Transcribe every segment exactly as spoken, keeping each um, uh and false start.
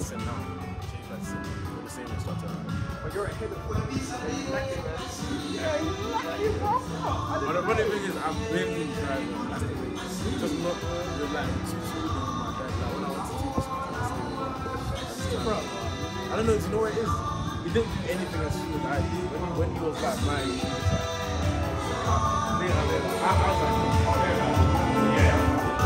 send now. Change that to send for the same instructor. But you're ahead of me. Exactly, man. Yeah, exactly, bro. But the funny thing is, I've been in driving. That's the thing. Just not relying too smooth on my dad. Like when I went to do this, bro. I don't know. Do you know what it is? He didn't do anything as soon as I did. When he, when he was like mine, he was like, later, later. I, I was like, yeah.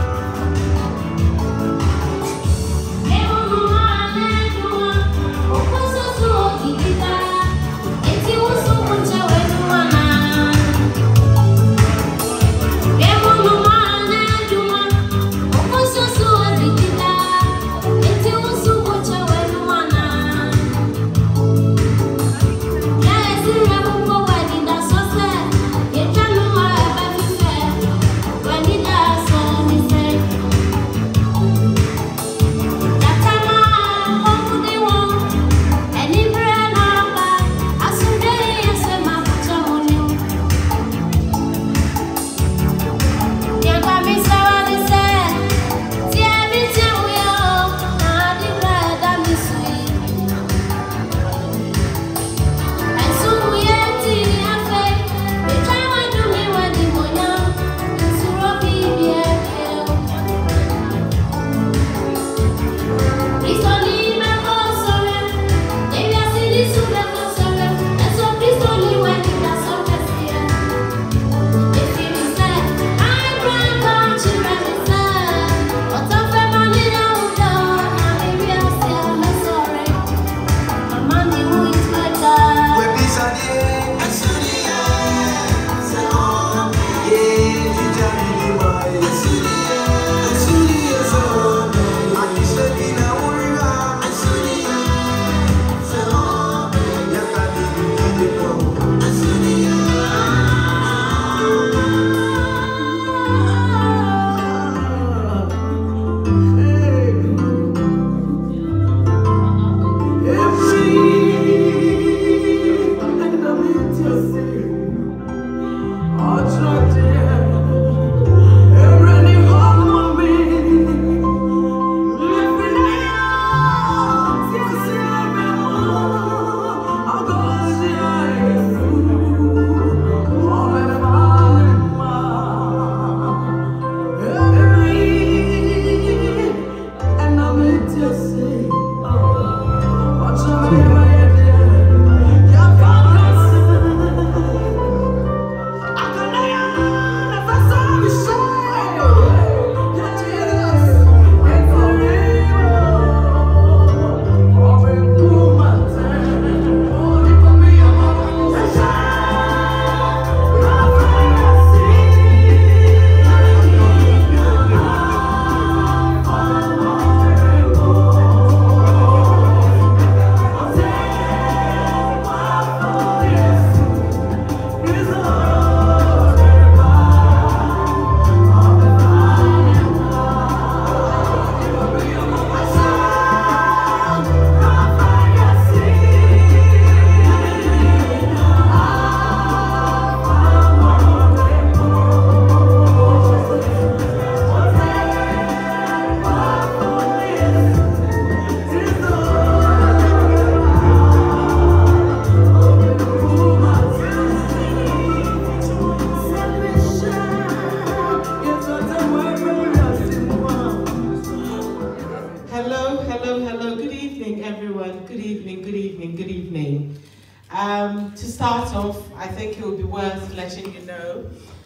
Um, to start off, I think it would be worth letting you know,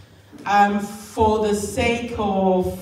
um, for the sake of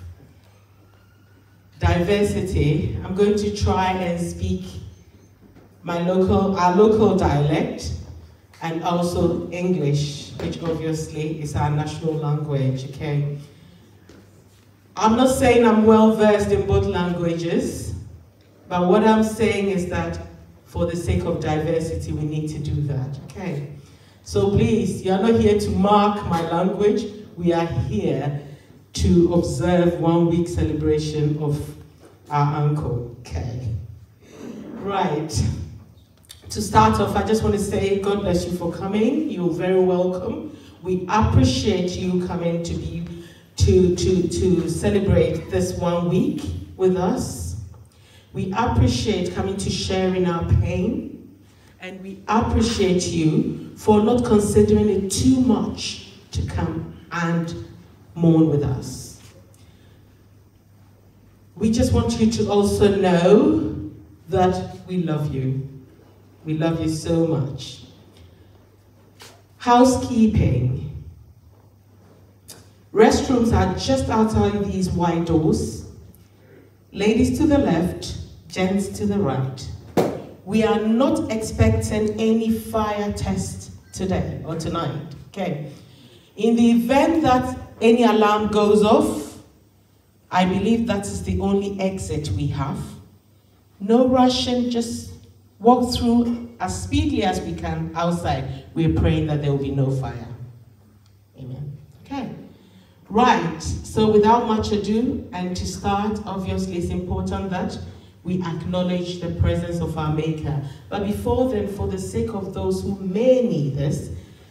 diversity, I'm going to try and speak my local, our local dialect, and also English, which obviously is our national language, okay? I'm not saying I'm well versed in both languages, but what I'm saying is that for the sake of diversity, we need to do that, okay? So please, you're not here to mark my language, we are here to observe one week celebration of our uncle, okay? Right, to start off, I just want to say God bless you for coming, you're very welcome. We appreciate you coming to be, to, to, to celebrate this one week with us. We appreciate coming to share in our pain, and we appreciate you for not considering it too much to come and mourn with us. We just want you to also know that we love you. We love you so much. Housekeeping. Restrooms are just outside these wide doors. Ladies to the left, gents to the right. We are not expecting any fire test today or tonight, okay? In the event that any alarm goes off, I believe that is the only exit we have. No rushing, just walk through as speedily as we can outside. We're praying that there will be no fire. Amen. Okay. Right, so without much ado, and to start, obviously it's important that we acknowledge the presence of our Maker. But before then, for the sake of those who may need this,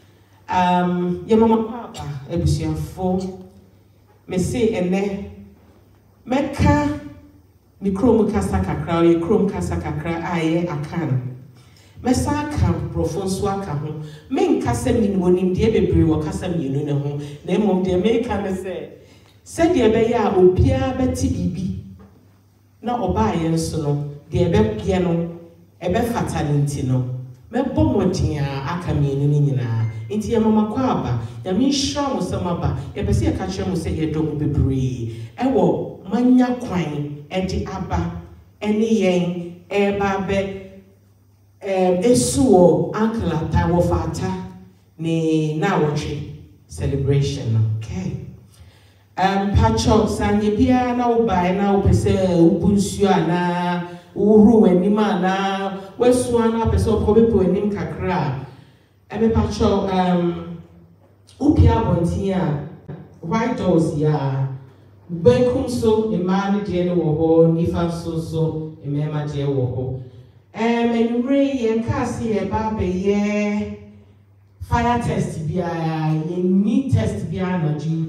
um, Yamama Papa, Ebusian Fo, me say ene, Meka, mi krom kasa kakra, ye krom kasa kakra, aye akan. Mesa kan profonso aka ho, men kasa min wonim de bebre wo kasa mienu ne ho, na emom de me kan se, se de be ya obia beti bibi. Na oba yenso no de ebe pie no ebe fatality no mebo modin a aka mienu ni nyina nti ye mama kwa aba ya mi hira mo samaba ye pese ye ka kire mo se ye dom bebre ewo manya kwan e di aba ene yen e ba be em esuo ankla ta wo fata ni na woche celebration, okay. Um, Pacho, Sanya Pia, now by now, Pese, Ubunsia, na Uru, and Nimana, West Swana, Peso, Pobipo, and Nimkakra. Eme Pacho, um, Upia Bontia, White Doors, ya, Benkumso, Imani, Jeno, Woho, Nifa Soso, Emema, Jeo, Woho. Um, and Ray and Cassie, a baby, yeah, fire test, be a need test, be a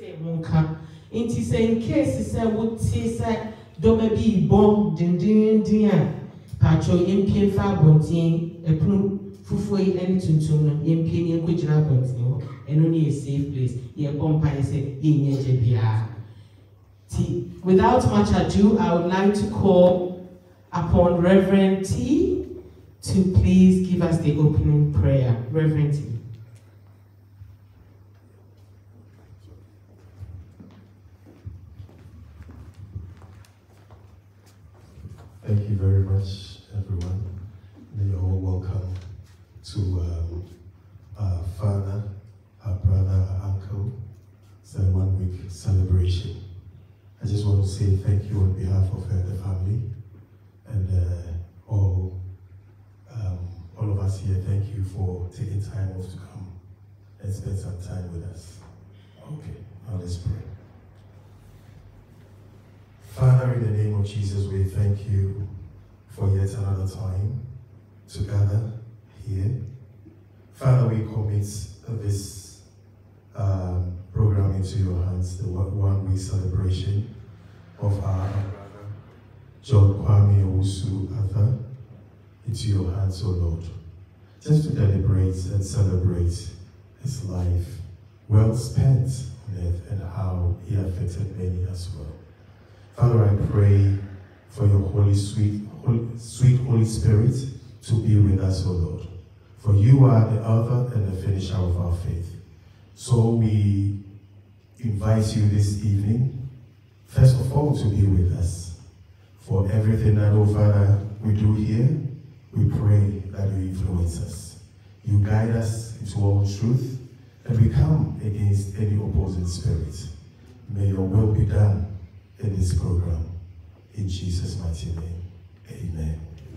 Inti say in case say would say say do maybe bomb din din din patcho impie fa bontin epunu fufuo eni tuntum no impie ni ekojira bontin eno ni a safe place ye bomb pa say ye nyeje bia. Without much ado, I would like to call upon Reverend T to please give us the opening prayer. Reverend T. Thank you very much, everyone. You're all welcome to um, our father, our brother, our uncle. It's a one-week celebration. I just want to say thank you on behalf of uh, the family and uh, all, um, all of us here. Thank you for taking time off to come and spend some time with us. Okay, now let's pray. Father, in the name of Jesus, we thank you for yet another time to gather here. Father, we commit this um, program into your hands, the one-week celebration of our brother, John Kwame Owusu Arthur, into your hands, O Lord. Just to deliberate and celebrate his life, well spent on earth, and how he affected many as well. Father, I pray for your holy, sweet, holy, sweet Holy Spirit to be with us, O Lord. For you are the author and the finisher of our faith. So we invite you this evening, first of all, to be with us. For everything that, oh Father, we do here, we pray that you influence us. You guide us into all truth, and we come against any opposing spirit. May your will be done in this program. In Jesus' mighty name, amen.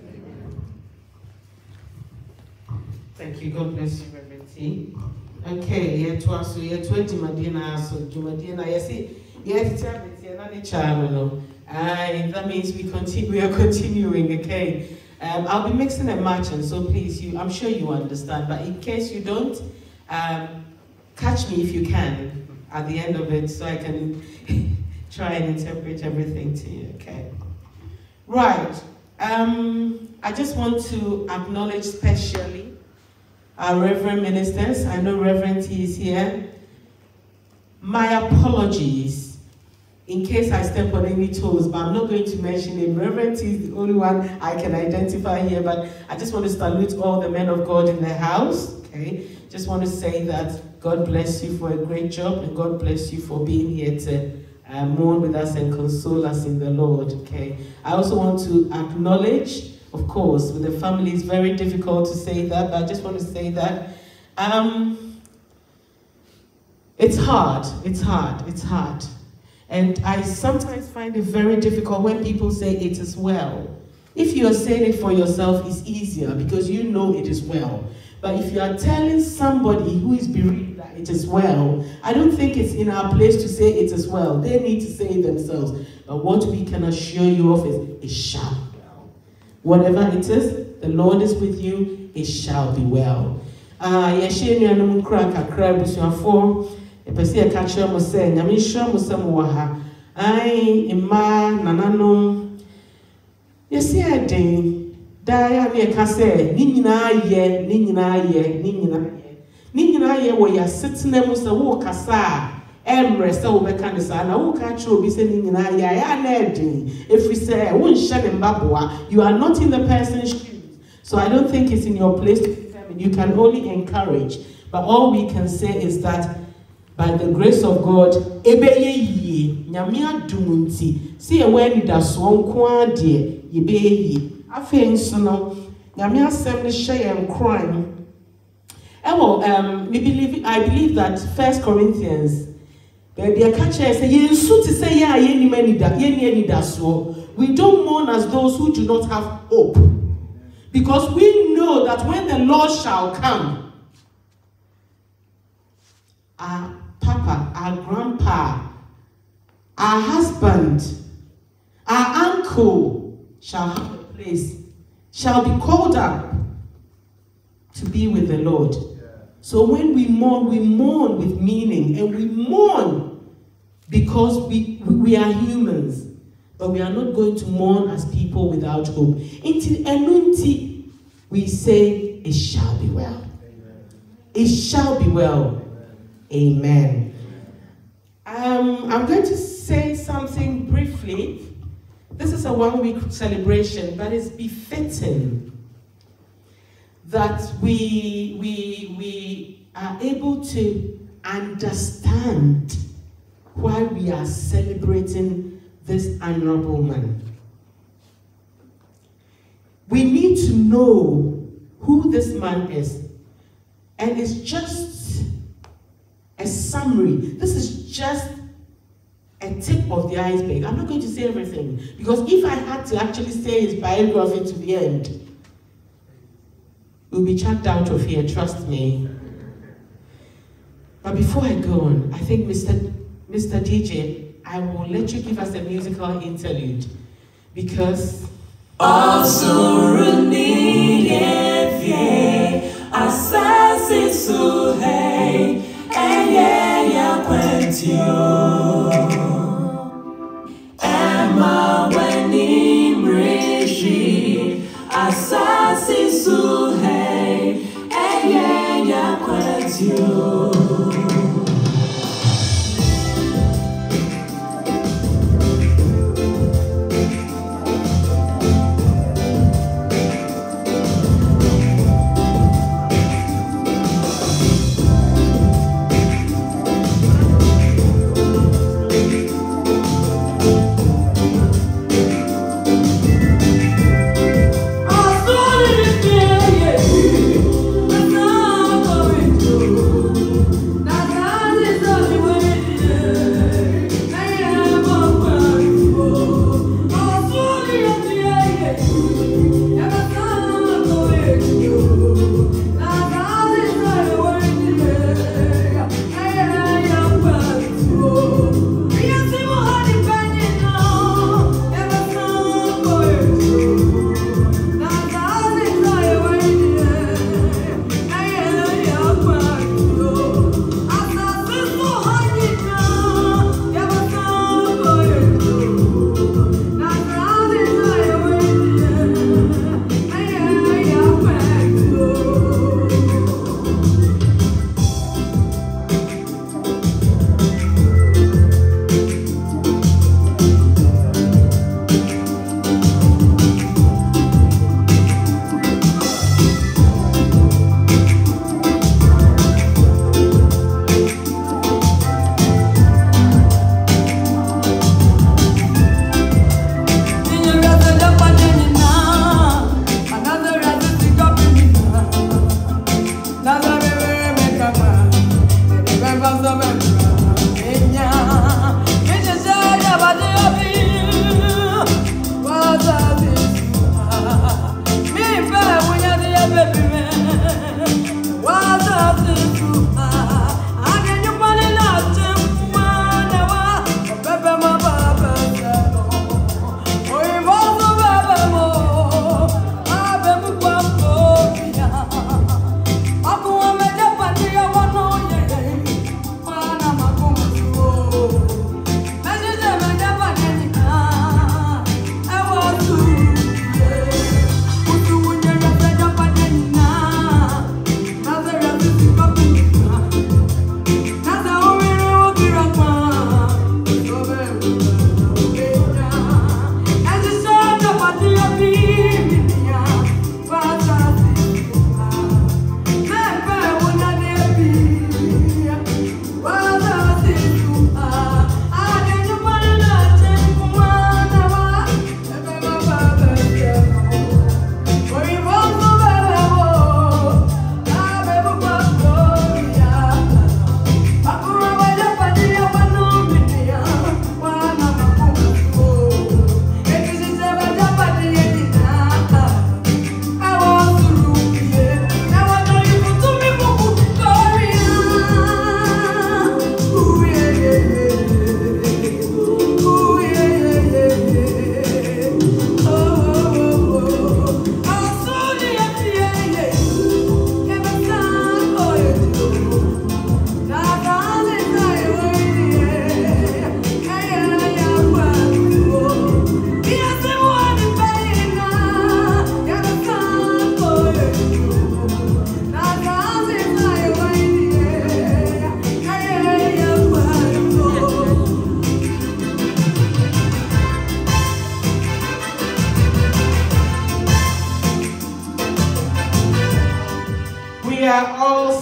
Thank you. God bless you, Reverend T. Okay, yeah, to us, yeah, twenty Madina, so Jumadina, you see, yes, it's channel. And that means we continue, we are continuing, okay? Um, I'll be mixing and matching, so please, you, I'm sure you understand, but in case you don't, um, catch me if you can at the end of it, so I can try and interpret everything to you, okay? Right. Um, I just want to acknowledge specially our Reverend Ministers. I know Reverend T is here. My apologies in case I step on any toes, but I'm not going to mention him. Reverend T is the only one I can identify here, but I just want to salute all the men of God in the house. Okay, just want to say that God bless you for a great job, and God bless you for being here to uh, mourn with us and console us in the Lord. Okay, I also want to acknowledge, of course, with the family, it's very difficult to say that, but I just want to say that um, it's hard, it's hard, it's hard. And I sometimes find it very difficult when people say it is well. If you are saying it for yourself, it's easier because you know it is well. But if you are telling somebody who is bereaved that it is well, I don't think it's in our place to say it is well. They need to say it themselves. But what we can assure you of is, it shall be well. Whatever it is, the Lord is with you, it shall be well. Ah, yeshe ni anu mukra kakra busuafo. Epesi e ka kire mo se, nyame hira mo se mo wa ha. Ai, imma nananom. Yesi eden. Daya ne ka se ni nyina ye ni nyina ye ni nyina ye ni nyina ye wo ya setena mu se wo kasa emre se wo beka ne sa na wo ka kire obi se ni nyina ye ya na edin efri se wo nhye ne mbaboa. You are not in the person's shoes, so I don't think it's in your place to determine. You can only encourage, but all we can say is that by the grace of God, ebeye ye nyame adum nti se ye wa ni da so nko ade ye be ye afenso no nyame asem ne hye en crime. Ewo um we believe I believe that First Corinthians baby a catch say ye nsu to say ya ye ni mani da ye ni ani da so. We don't mourn as those who do not have hope, because we know that when the Lord shall come, our papa, our grandpa, our husband, our uncle shall have a place, shall be called up to be with the Lord. Yeah. So when we mourn, we mourn with meaning, and we mourn because we, we are humans, but we are not going to mourn as people without hope. Until enunti, we say, it shall be well. Amen. It shall be well. Amen. Um, I'm going to say something briefly. This is a one-week celebration, but it's befitting that we, we, we are able to understand why we are celebrating this honorable man. We need to know who this man is, and it's just a summary. This is just a tip of the iceberg. I'm not going to say everything, because if I had to actually say his biography to the end, we'll be chucked out of here, trust me. But before I go on, I think Mister Mister D J, I will let you give us a musical interlude, because Emma weni mrishi asasi suhei eye ya kwetio.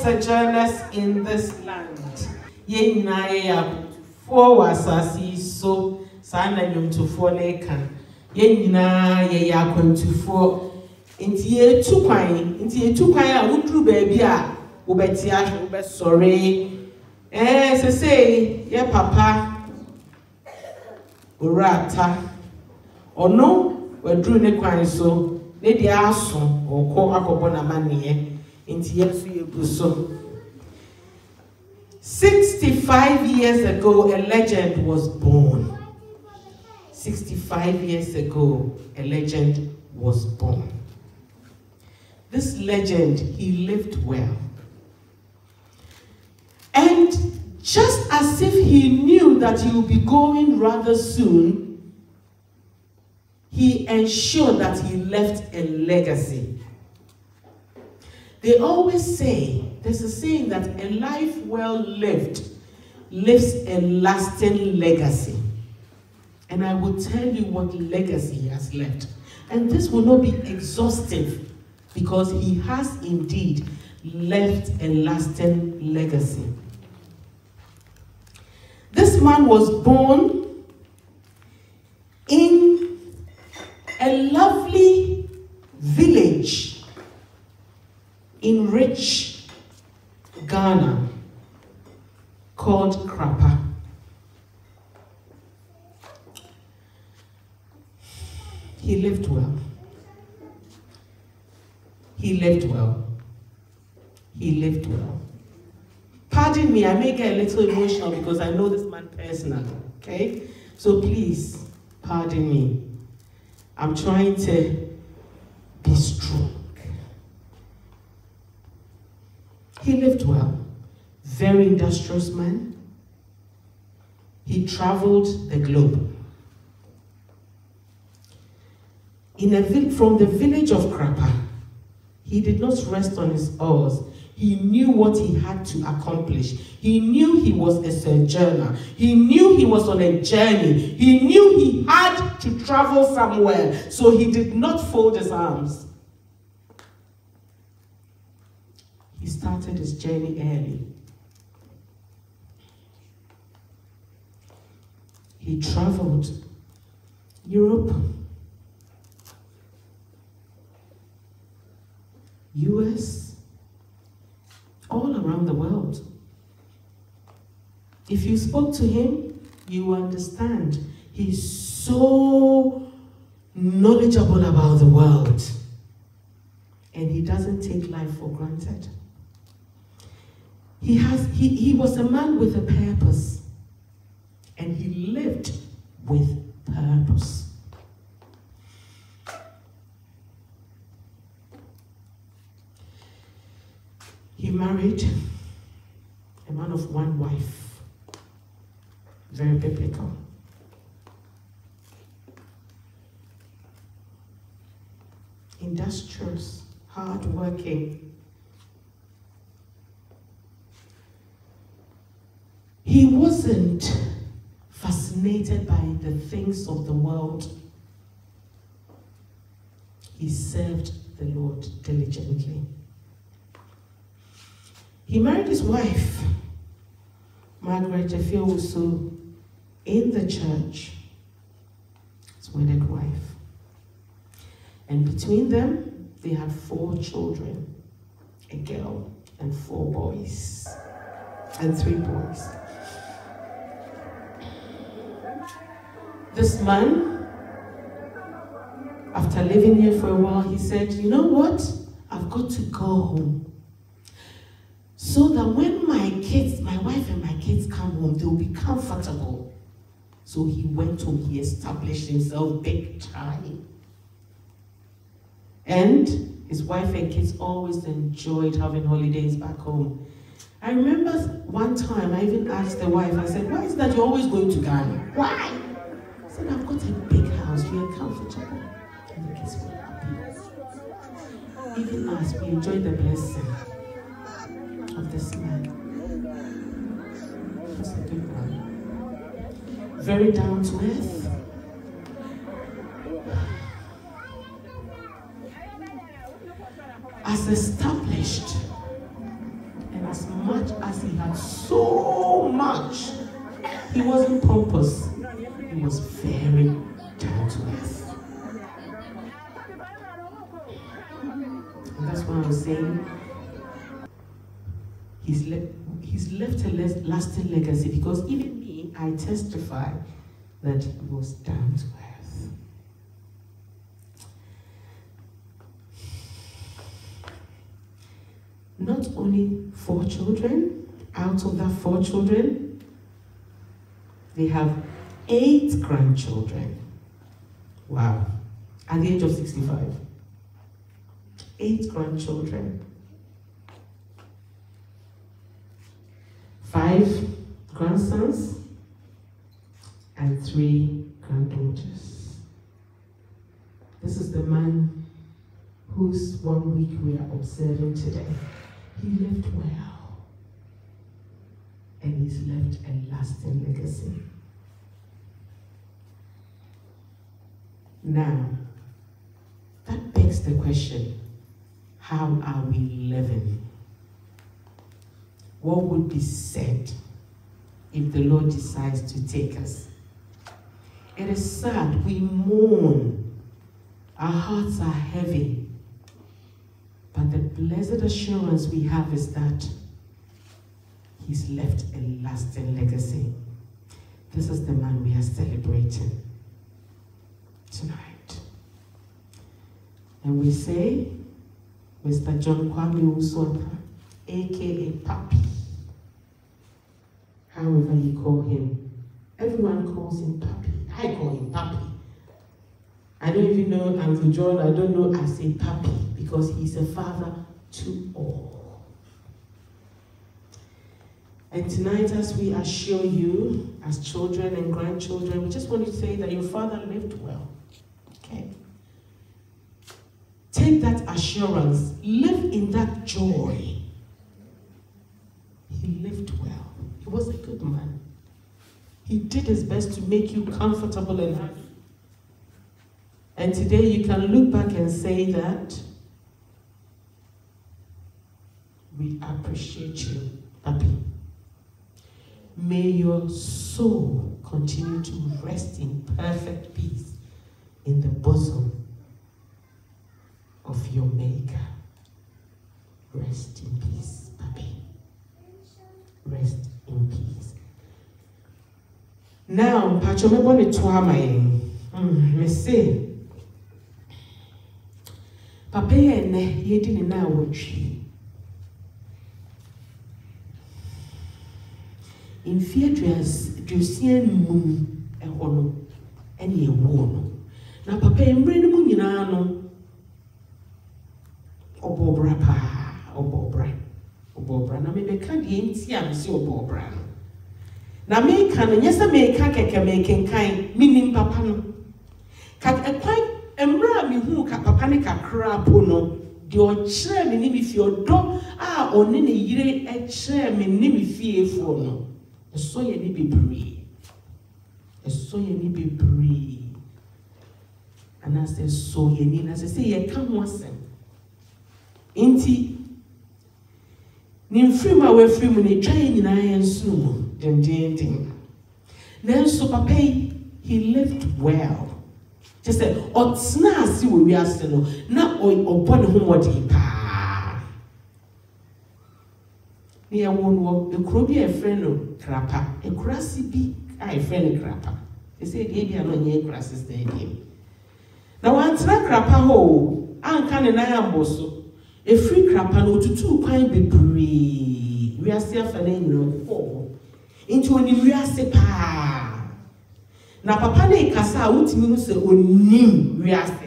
sojourners in this land. Ye na ye for wasasi so sana nyum to for neka. Ye na ye ya to for inti ye tu kwan inti ye tu kwan a wudru baabi a wo beti ahwe wo be sore eh se say ye papa orata ono wadru ne kwan so ne dia aso okọ akọbọ na mane inti ye so ye guso. sixty-five years ago a legend was born. sixty-five years ago a legend was born. This legend, he lived well. And just as if he knew that he would be going rather soon, he ensured that he left a legacy. They always say, there's a saying that a life well lived leaves a lasting legacy. And I will tell you what legacy he has left. And this will not be exhaustive, because he has indeed left a lasting legacy. This man was born in a lovely village in rich Ghana called Krapa. He lived well. He lived well. He lived well. Pardon me, I may get a little emotional because I know this man personally, okay? So please, pardon me. I'm trying to be strong. He lived well. Very industrious man. He traveled the globe. In a from the village of Krapa, he did not rest on his oars. He knew what he had to accomplish. He knew he was a sojourner. He knew he was on a journey. He knew he had to travel somewhere. So he did not fold his arms. He started his journey early. He traveled Europe, U S, all around the world. If you spoke to him, you understand. He's so knowledgeable about the world. And he doesn't take life for granted. He, has, he, he was a man with a purpose. And he lived with purpose. He married a man of one wife. Very biblical. Industrious, hardworking. He wasn't fascinated by the things of the world. He served the Lord diligently. He married his wife, Margaret Owusu, in the church, his wedded wife. And between them, they had four children, a girl and four boys, and three boys. This man, after living here for a while, he said, you know what? I've got to go home. So that when my kids, my wife and my kids come home, they'll be comfortable. So he went home, he established himself big time. And his wife and kids always enjoyed having holidays back home. I remember one time I even asked the wife, I said, why is it that you're always going to Ghana? Why? I said, I've got a big house, we are comfortable. And the kids were happy. Even us, we enjoyed the blessing of this man. He's a good one. Very down to earth. As established a he had so much. He wasn't pompous. He was very down to earth. And that's why I was saying, he's, le he's left a lasting legacy, because even me, I testify that he was down to earth. Not only four children, out of that four children, they have eight grandchildren. Wow. At the age of sixty-five. Eight grandchildren. Five grandsons and three granddaughters. This is the man whose one week we are observing today. He lived well, and he's left a lasting legacy. Now, that begs the question, how are we living? What would be said if the Lord decides to take us? It is sad, we mourn, our hearts are heavy. But the blessed assurance we have is that he's left a lasting legacy. This is the man we are celebrating tonight. And we say, Mister John Kwame Owusu, aka Papi, however you call him. Everyone calls him Papi. I call him Papi. I don't even know Uncle John, I don't know, I say Papi, because he's a father to all. And tonight, as we assure you, as children and grandchildren, we just want to say that your father lived well, okay? Take that assurance, live in that joy. He lived well. He was a good man. He did his best to make you comfortable and happy. And today you can look back and say that we appreciate you, Papi. May your soul continue to rest in perfect peace in the bosom of your Maker. Rest in peace, Papi. Rest in peace. Now, Pacho me bone tuamaye. Hmm, me say. Papa ene yedi ni na wotwi. In features, Jusian moon e hono ene ewo no. Na papa emre ni mu nyina no. Obobra pa, obobra. Obobra na me beka de enti am se obobra no. Na me ka no nyesa me ka keke me kenkan minim papa no. Ka ekwan emra mi hu ka papa ne kakra po no de o kire me ni mi fi odo a one ne yire e kire me ni mi fi efo no eso ye ni bebre eso ye ni bebre ana se so ye ni na se se ye ka ho asem enti ni mfiri ma we firi mu ne twan nyina ye nso mu den den den nanso papa he lived well. Just said, Otsna si we are still na upon whom what he pa. Near one walk, a crobby a friend of crapper, a grassy bee, I friend crapper. They say, Baby, I'm on your grasses there. Now, I'm not crapper hole, I'm can and I am also a free crapper no to two kind be bree. We are still fanning no four into an immersive pa. Na papa ne kasa utimi hu se onim wiase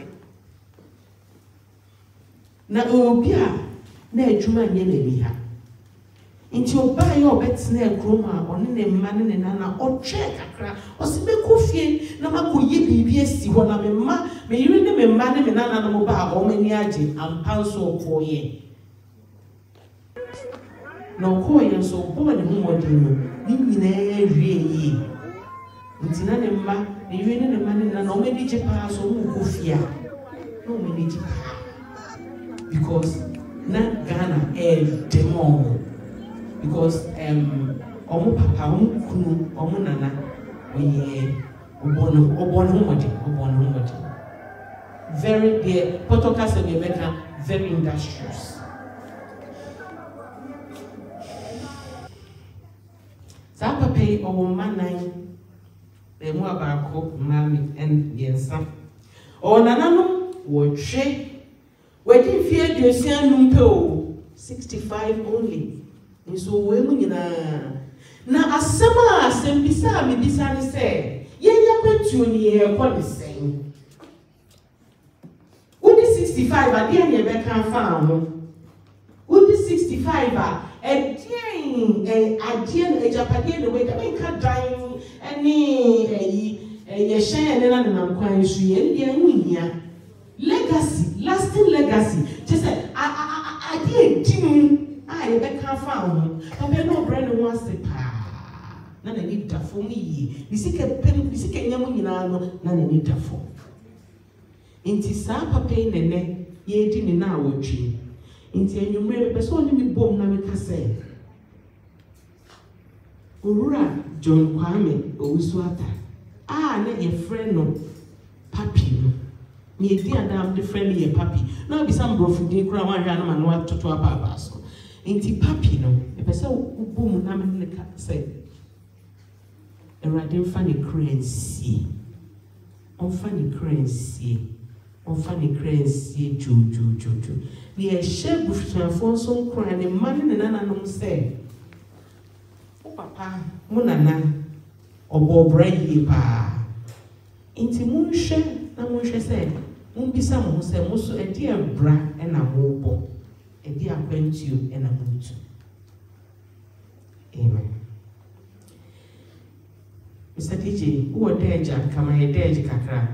na obi a na adwuma nye na bi ha nti oba ye obetena ekroma one ne mma ne ne na otwe kakra osibekofie na makoye bibi esi ho na me mma me yiri ne me mma ne me nana no ba o mani age ampanso okoye no koye so bo ne hu wodi no ni nyina wie yi ntina ne mma ne yiri ne mma ne na no me di pa so mu kofia no me di pa because na Ghana e demo because um omo papa omo kunu omo nana we obono obono homodi obono homodi very the Portuguese and American very industrious. Sa papa yi owo manan e mu abako mami and yensa o nanano wo hwe wedi fie duosia numpe o sixty-five only nso we mu nyina na asema asem bisa me bisa ne se yenya kwetuo ni ye ko ne sen udi sixty-five a dia ne be kan fa ho udi sixty-five a edien e adien e japade ne we da me ka dan ani eyi ye shen ne na na kwan su ye ndia nwuhia legacy lasting legacy just say adie tim a ye be kan fa ho papa no brand no ase pa na na ni dafo mu yi nisike pen nisike nyam nyina no na na ni dafo inti sa papa nene ye di ni na awotwe inti enwumre be so ni mi bom na me kase Urura John Kwame Owusu ata ah na ye friend no papi no me di adam the friend ye papi na be some brofu din kura wan hwa na ma no toto apapa so inti papi no e be se ubom na me ne kase Erade mfa ne krensie onfa ne krensie onfa ne krensie jojo jojo ne ye hye bufuafo so nkura ne man ne nananom se o papa mo nana obo bra yi pa inti mo hye na mo hye se mo bisa mo se mo so edi ebra e na mo bo edi akwantuo e na mo tu amen. Mister D J, who are there, Jack? Come on, there, Kakra.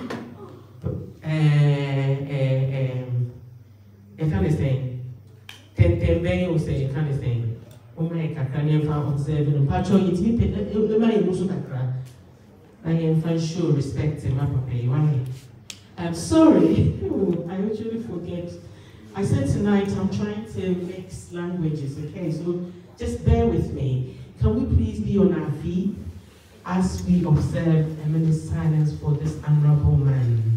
Eh, um, a kind of thing. Ten, ten, ben, you say, a kind of thing. Oh, my Kakra, never observing a patch on it. You may also Kakra. I am for sure respecting my papa. I'm sorry. I usually forget. I said tonight I'm trying to mix languages, okay? So just bear with me. Can we please be on our feet as we observe a minute's silence for this honorable man?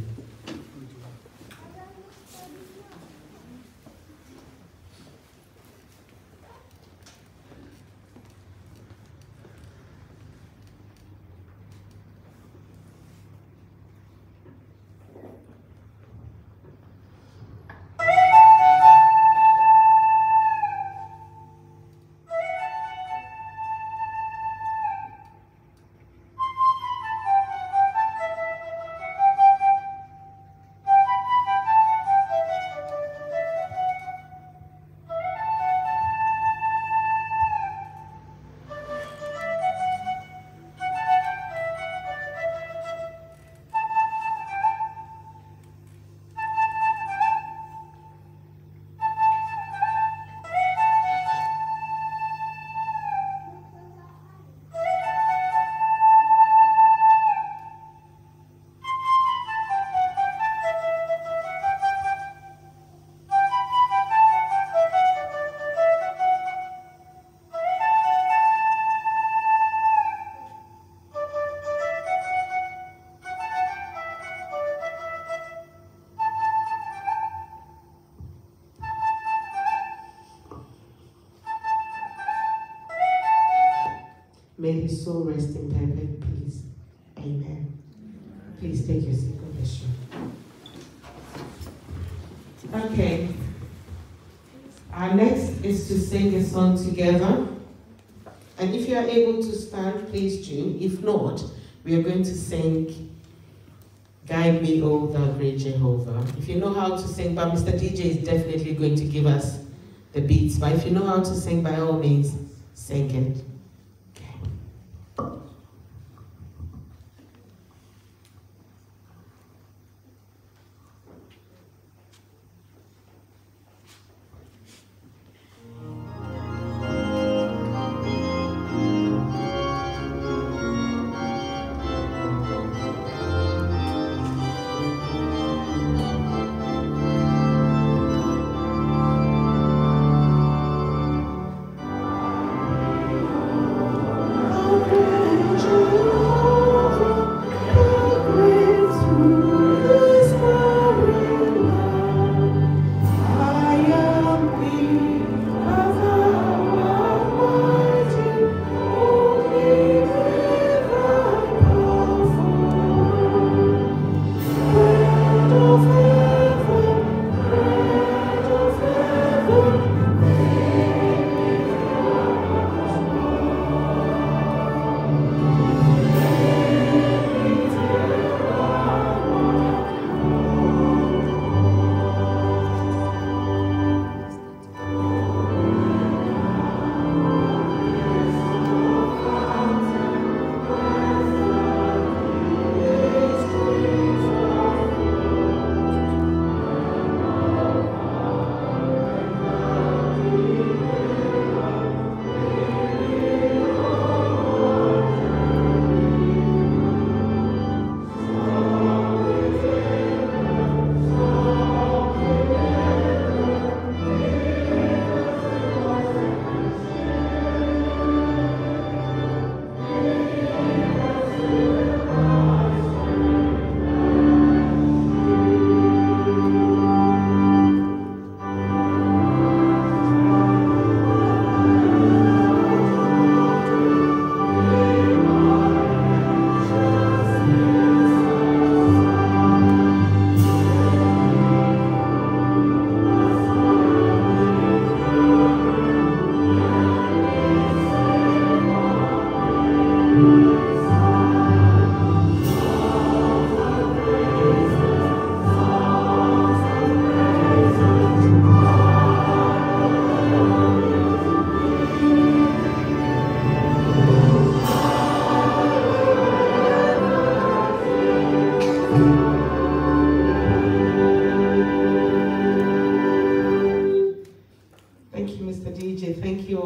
May his soul rest in perfect peace. Amen. Please take your seat. God bless you. Okay. Our next is to sing a song together. And if you are able to stand, please do. If not, we are going to sing Guide Me, O Thou Great Jehovah. If you know how to sing, but Mister D J is definitely going to give us the beats. But if you know how to sing, by all means, sing it. Thank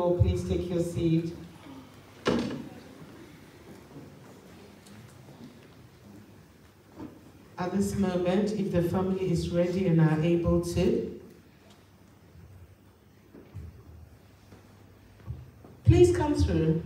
table, please take your seat. At this moment, if the family is ready and are able to, please come through.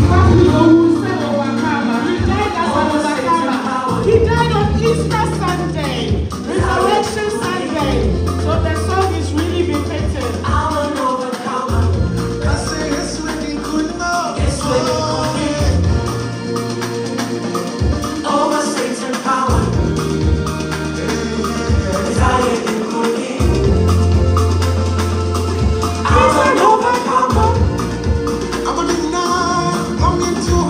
Exactly, Owusu overcomer. He died as an overcomer. He died on Easter Sunday, Resurrection Sunday. So the song is really befitting. I'm an overcomer. I say it's winning good now. It's winning good. Over Satan power. Desire and cooking. I'm an overcomer. I'm a now longing to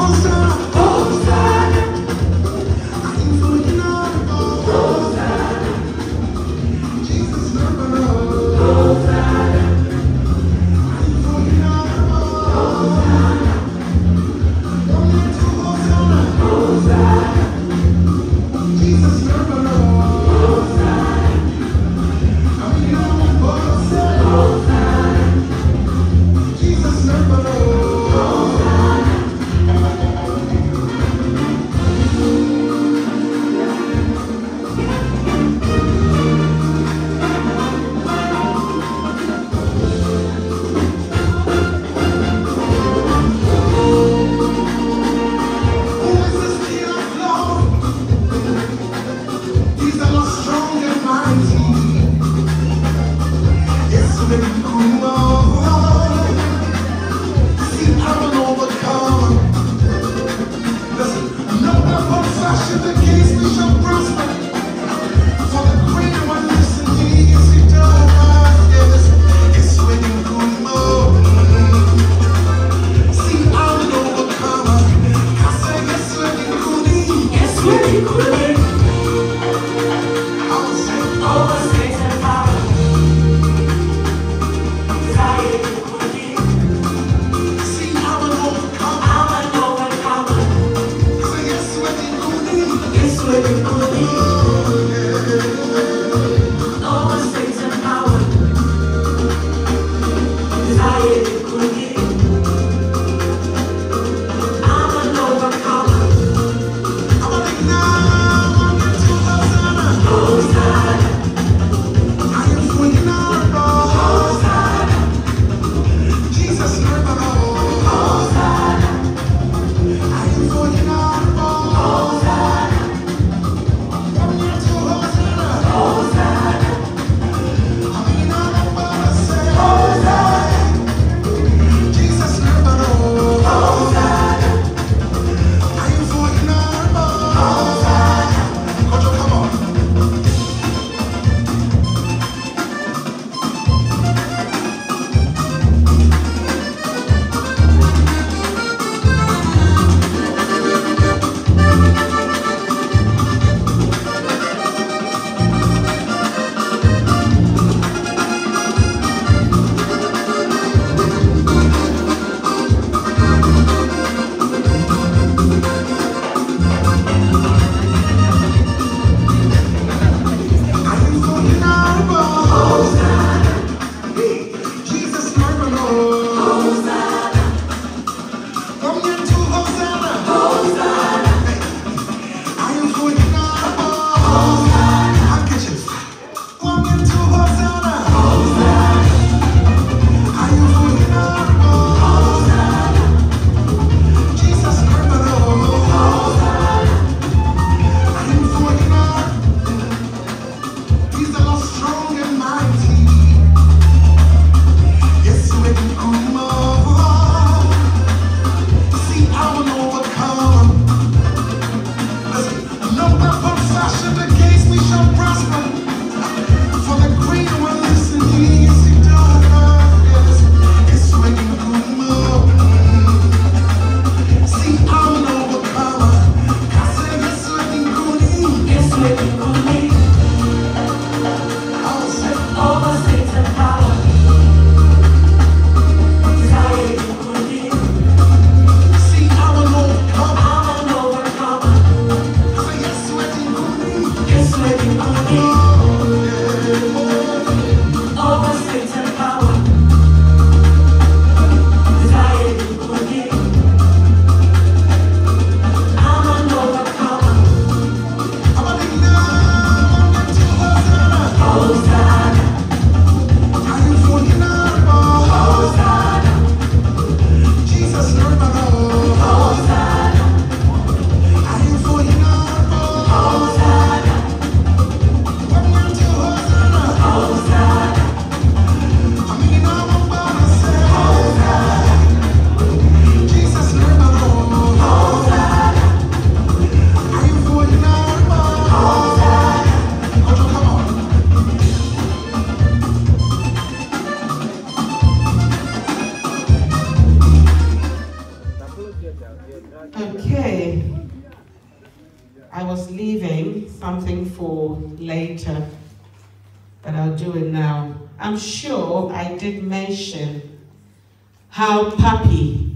Okay. I was leaving something for later, but I'll do it now. I'm sure I did mention how Papi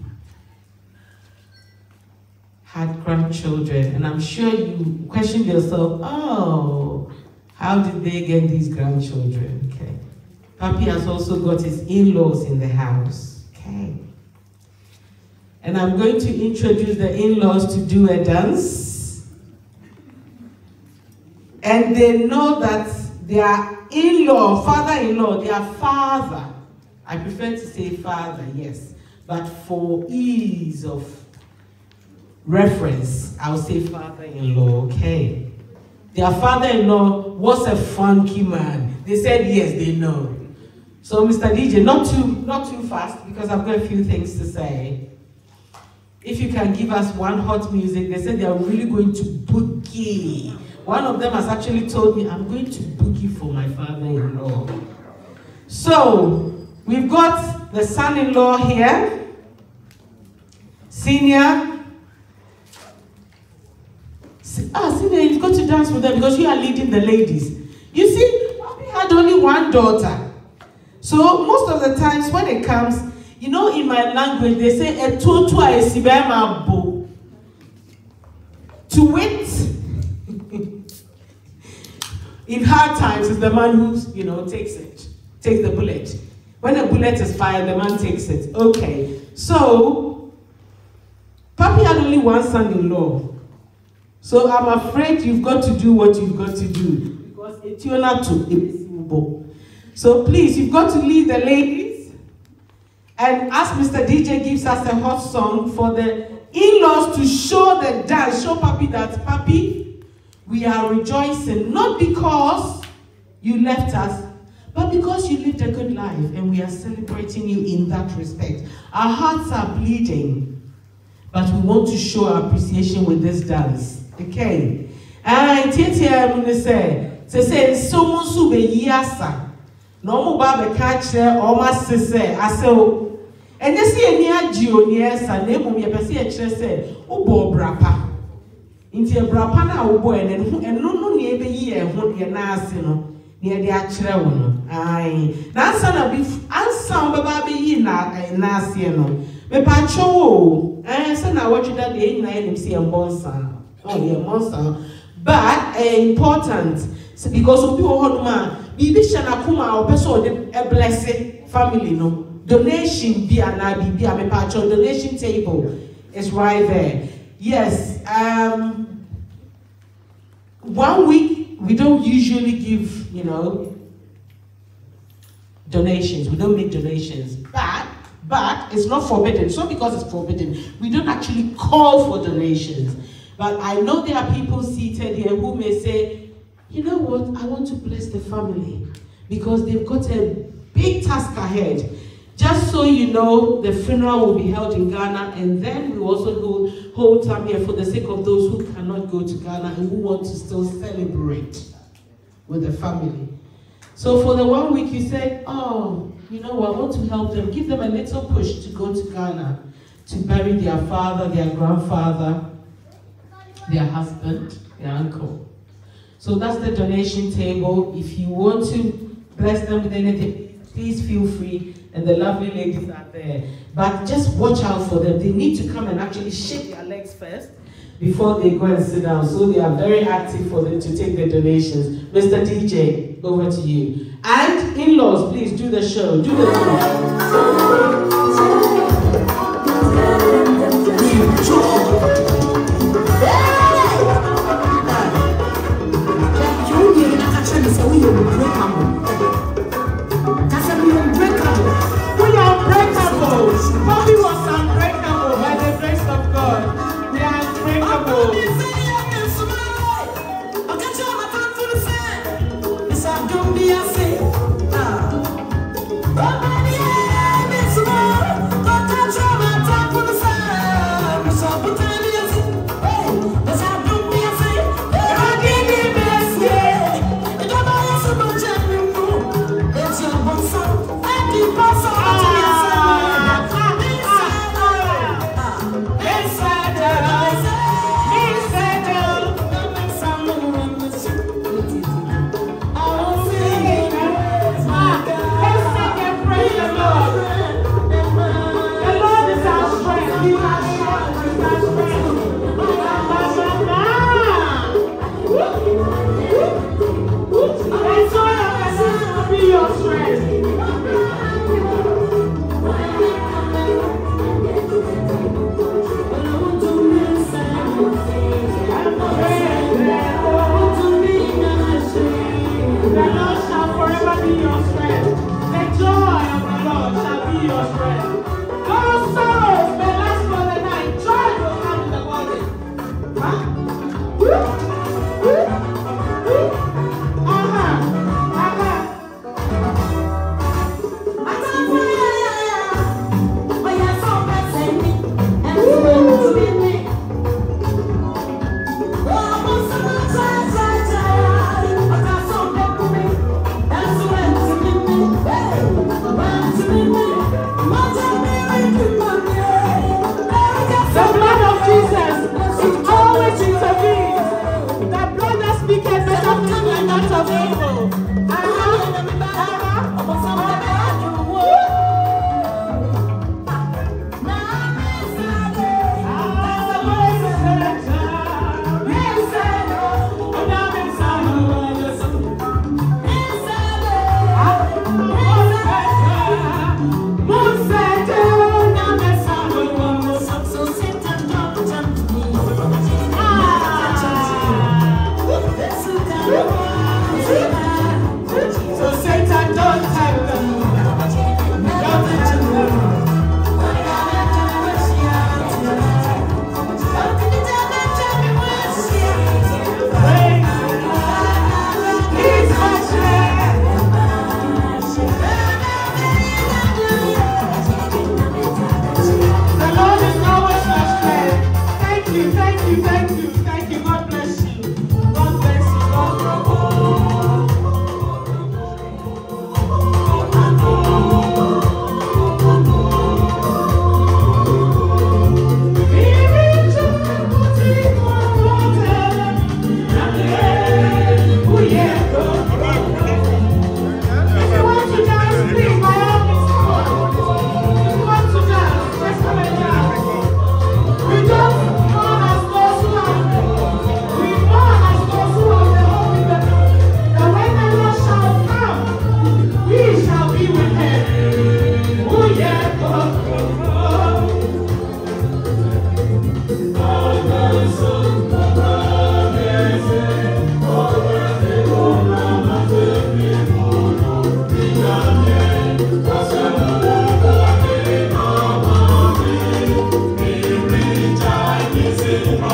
had grandchildren, and I'm sure you questioned yourself, oh, how did they get these grandchildren? Okay. Papi has also got his in-laws in the house. Okay. And I'm going to introduce the in-laws to do a dance. And they know that their in-law, father-in-law, their father, I prefer to say father, yes, but for ease of reference, I'll say father-in-law, okay? Their father-in-law was a funky man. They said yes, they know. So Mister D J, not too, not too fast, because I've got a few things to say. If you can give us one hot music, they said they are really going to boogie. One of them has actually told me, I'm going to boogie for my father-in-law. So, we've got the son-in-law here, senior. Ah, senior, you've got to dance with them because you are leading the ladies. You see, Papi had only one daughter. So, most of the times when it comes, you know, in my language, they say, a totu a esibema bo. To wit, in hard times, is the man who, you know, takes it, takes the bullet. When a bullet is fired, the man takes it. Okay. So, Papi had only one son-in-law. So, I'm afraid you've got to do what you've got to do. Because it's not to. So, please, you've got to lead the ladies. And as Mister D J gives us a hot song for the in-laws to show the dance, show Papi that, Papi, we are rejoicing, not because you left us, but because you lived a good life, and we are celebrating you in that respect. Our hearts are bleeding, but we want to show our appreciation with this dance. Okay? And Tietia Mune say, say, someone sube yasa. No more catch there, or must say, I say, and you see any Genius and name me a person say, oh, Bob Brapa. Into a brapana, oh boy, and no, no, near the year, who you're nasino, near the actual one. Aye, now son of beef, and some baby in a nasino. Me pacho, and son, I watch that day, and I see a monster. Oh, yeah, monster. But important, because of people who man, Bibi Shanakuma, or person, a blessed family, no. Donation be an I B B, I'm a patron. Donation table is right there. Yes, um, one week we don't usually give, you know, donations. We don't make donations, but but it's not forbidden. So because it's forbidden, we don't actually call for donations. But I know there are people seated here who may say, you know what, I want to bless the family because they've got a big task ahead. Just so you know, the funeral will be held in Ghana, and then we also hold, hold time here for the sake of those who cannot go to Ghana and who want to still celebrate with the family. So for the one week you said, oh, you know, I want to help them, give them a little push to go to Ghana to bury their father, their grandfather, their husband, their uncle. So that's the donation table. If you want to bless them with anything, please feel free. And the lovely ladies are there. But just watch out for them. They need to come and actually shake their legs first before they go and sit down. So they are very active for them to take the donations. Mister D J, over to you. And in-laws, please do the show. Do the Papi was unbreakable by the grace of God. We are unbreakable. Don't be a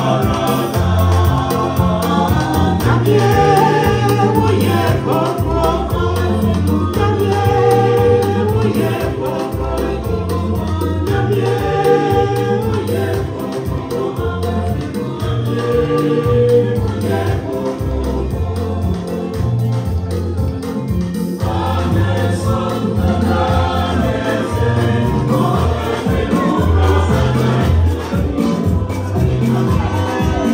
Thank you.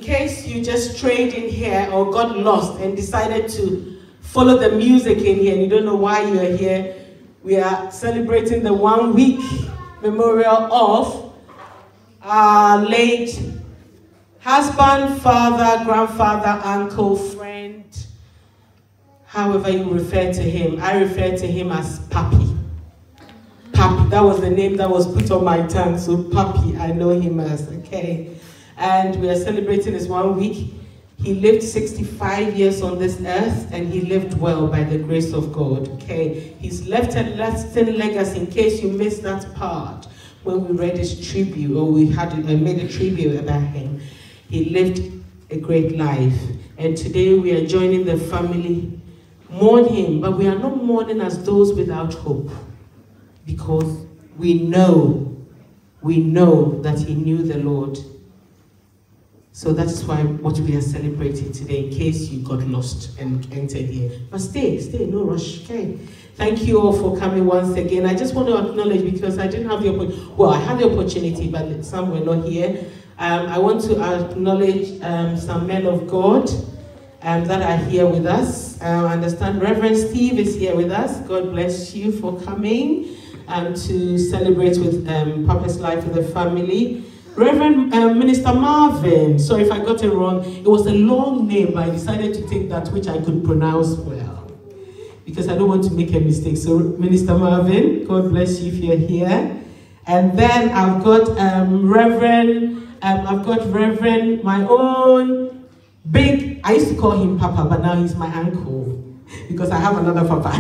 case you just strayed in here or got lost and decided to follow the music in here and you don't know why you are here, we are celebrating the one week memorial of our late husband, father, grandfather, uncle, friend, however you refer to him. I refer to him as Papi. Papi, that was the name that was put on my tongue, so Papi, I know him as, okay? And we are celebrating this one week. He lived sixty-five years on this earth, and he lived well by the grace of God, okay? He's left a lasting legacy, in case you missed that part, when we read his tribute, or we had uh, made a tribute about him. He lived a great life, and today we are joining the family, mourn him, but we are not mourning as those without hope, because we know, we know that he knew the Lord. So that's why what we are celebrating today, in case you got lost and entered here. But stay, stay, no rush, okay? Thank you all for coming once again. I just want to acknowledge, because I didn't have the opportunity, well, I had the opportunity, but some were not here. Um, I want to acknowledge um, some men of God um, that are here with us. Um, I understand Reverend Steve is here with us. God bless you for coming um, to celebrate with um, Papa's life with the family. Reverend uh, Minister Marvin, sorry if I got it wrong, it was a long name, but I decided to take that which I could pronounce well, because I don't want to make a mistake. So Minister Marvin, God bless you if you're here. And then I've got um, Reverend, um, I've got Reverend, my own big, I used to call him Papa, but now he's my uncle, because I have another Papa.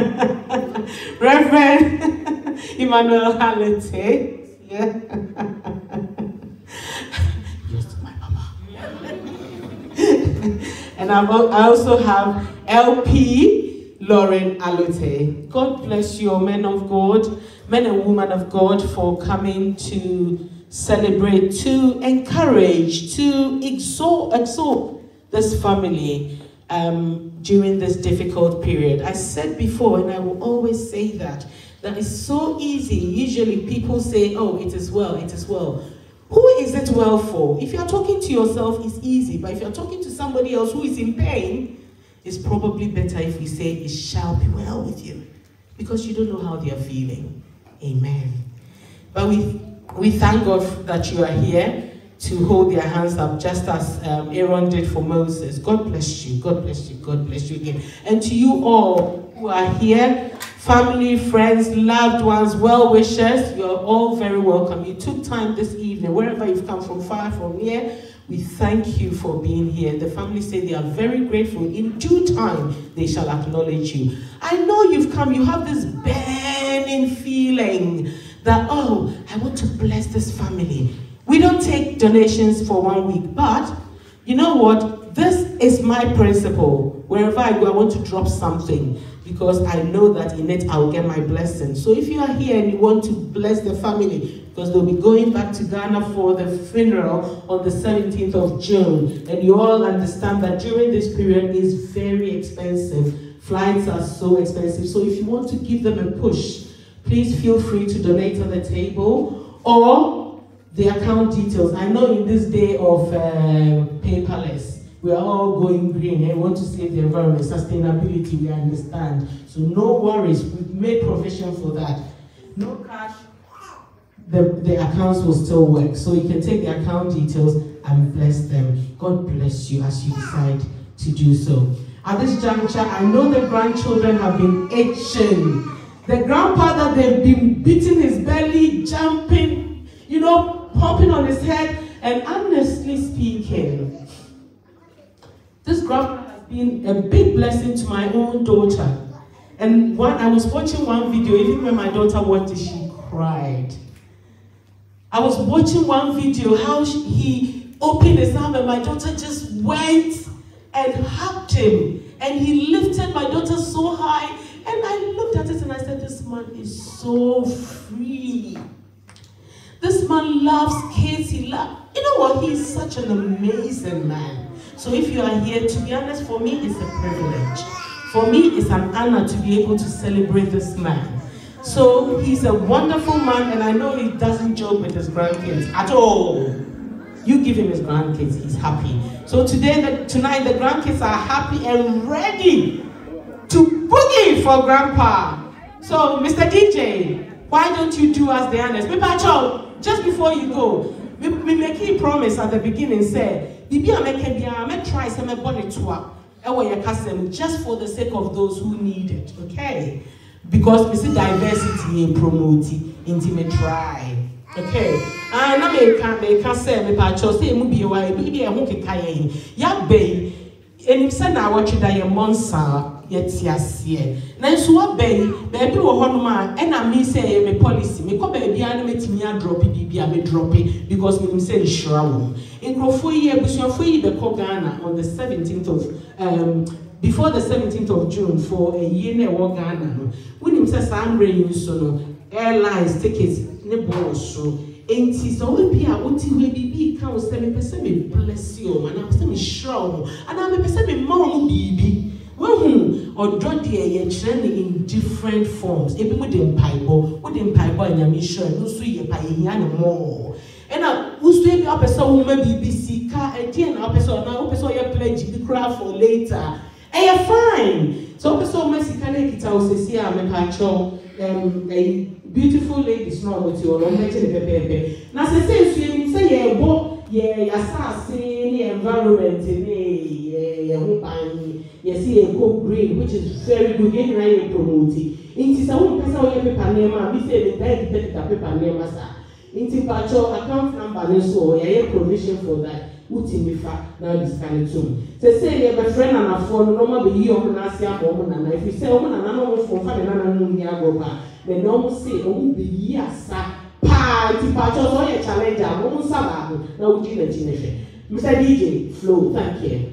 Reverend Emmanuel Halete, yeah. And I've, I also have L P Lauren Alote. God bless you, men of God, men and women of God, for coming to celebrate, to encourage, to exhort, exhort this family um, during this difficult period. I said before, and I will always say that, that it's so easy. Usually people say, oh, it is well, it is well. Who is it well for? If you're talking to yourself, it's easy. But if you're talking to somebody else who is in pain, it's probably better if we say, it shall be well with you. Because you don't know how they are feeling. Amen. But we, we thank God that you are here to hold their hands up, just as um, Aaron did for Moses. God bless you. God bless you. God bless you again. And to you all who are here, family, friends, loved ones, well-wishers, you're all very welcome. You took time this evening, wherever you've come from, far, from near, we thank you for being here. The family say they are very grateful. In due time, they shall acknowledge you. I know you've come, you have this burning feeling that, oh, I want to bless this family. We don't take donations for one week, but you know what? This is my principle. Wherever I go, I want to drop something, because I know that in it I'll get my blessing. So if you are here and you want to bless the family, because they'll be going back to Ghana for the funeral on the seventeenth of June, and you all understand that during this period is very expensive. Flights are so expensive. So if you want to give them a push, please feel free to donate on the table or the account details. I know in this day of uh, paperless, we are all going green and want to save the environment, sustainability, we understand. So no worries, we've made provision for that. No cash, the, the accounts will still work. So you can take the account details and bless them. God bless you as you decide to do so. At this juncture, I know the grandchildren have been itching. The grandfather, they've been beating his belly, jumping, you know, popping on his head. And honestly speaking, this grandpa has been a big blessing to my own daughter. And when I was watching one video, even when my daughter watched it, she cried. I was watching one video, how she, he opened his arm and my daughter just went and hugged him. And he lifted my daughter so high. And I looked at it and I said, this man is so free. This man loves kids. He loves, you know what? He's such an amazing man. So if you are here, to be honest, for me, it's a privilege. For me, it's an honor to be able to celebrate this man. So he's a wonderful man, and I know he doesn't joke with his grandkids at all. You give him his grandkids, he's happy. So today, the, tonight, the grandkids are happy and ready to boogie for Grandpa. So, Mister D J, why don't you do us the honors? Mipacho, just before you go, we, we make a promise at the beginning, say, Bibi Ameke Bia, I try some bonnet just for the sake of those who need it, okay? Because we see diversity and promoting intimate try. Okay. And I may can they can say me pacho say mu bi wa bi e ho keka yen. Ya be enim se na watch da ye monsa yet ase. Na nso wa be be bi wo hono ma e na me say me policy me ko ba bia na metimi a drop bi a me drop it because me say insure wo. Nkrofo yi ebusuafo yi be ko Ghana on the seventeenth of um before the seventeenth of June for a year na wo Ghana no. Wonim say san rain so no airlines tickets ne boss so enti so we be a oti we bibi kan o se me pese me bless you man am se me sure and am me pese me ma o bibi we hu odro de ye kire ne in different forms ebi mo de mpaibo wo de mpaibo anyame sure no so ye pa ye hia ne mo and na usu ebi opese wo ma bibi sika e die na opese na opese ye pledge bi cry for later e ye fine so opese wo ma sika na kita o sesi a me pa cho um a beautiful ladies no what you all mention the pepe na say say you say ye bo ye asase ni environment ni ye ho ban ye see ye go green which is very good in right promoting inti sa won pesa o ye paper nema bi say the guy detect the paper nema sa inti pacho account number ni so ye provision for that uti mi fa na this kind of tune say say ye be friend na for no ma be yi o na ase am na na if you say o na na no for fa na na no ni agoba the normal say o be yi asa pa ti pacho so ye challenge am o saba na uji na chinese Mister D J flow thank you.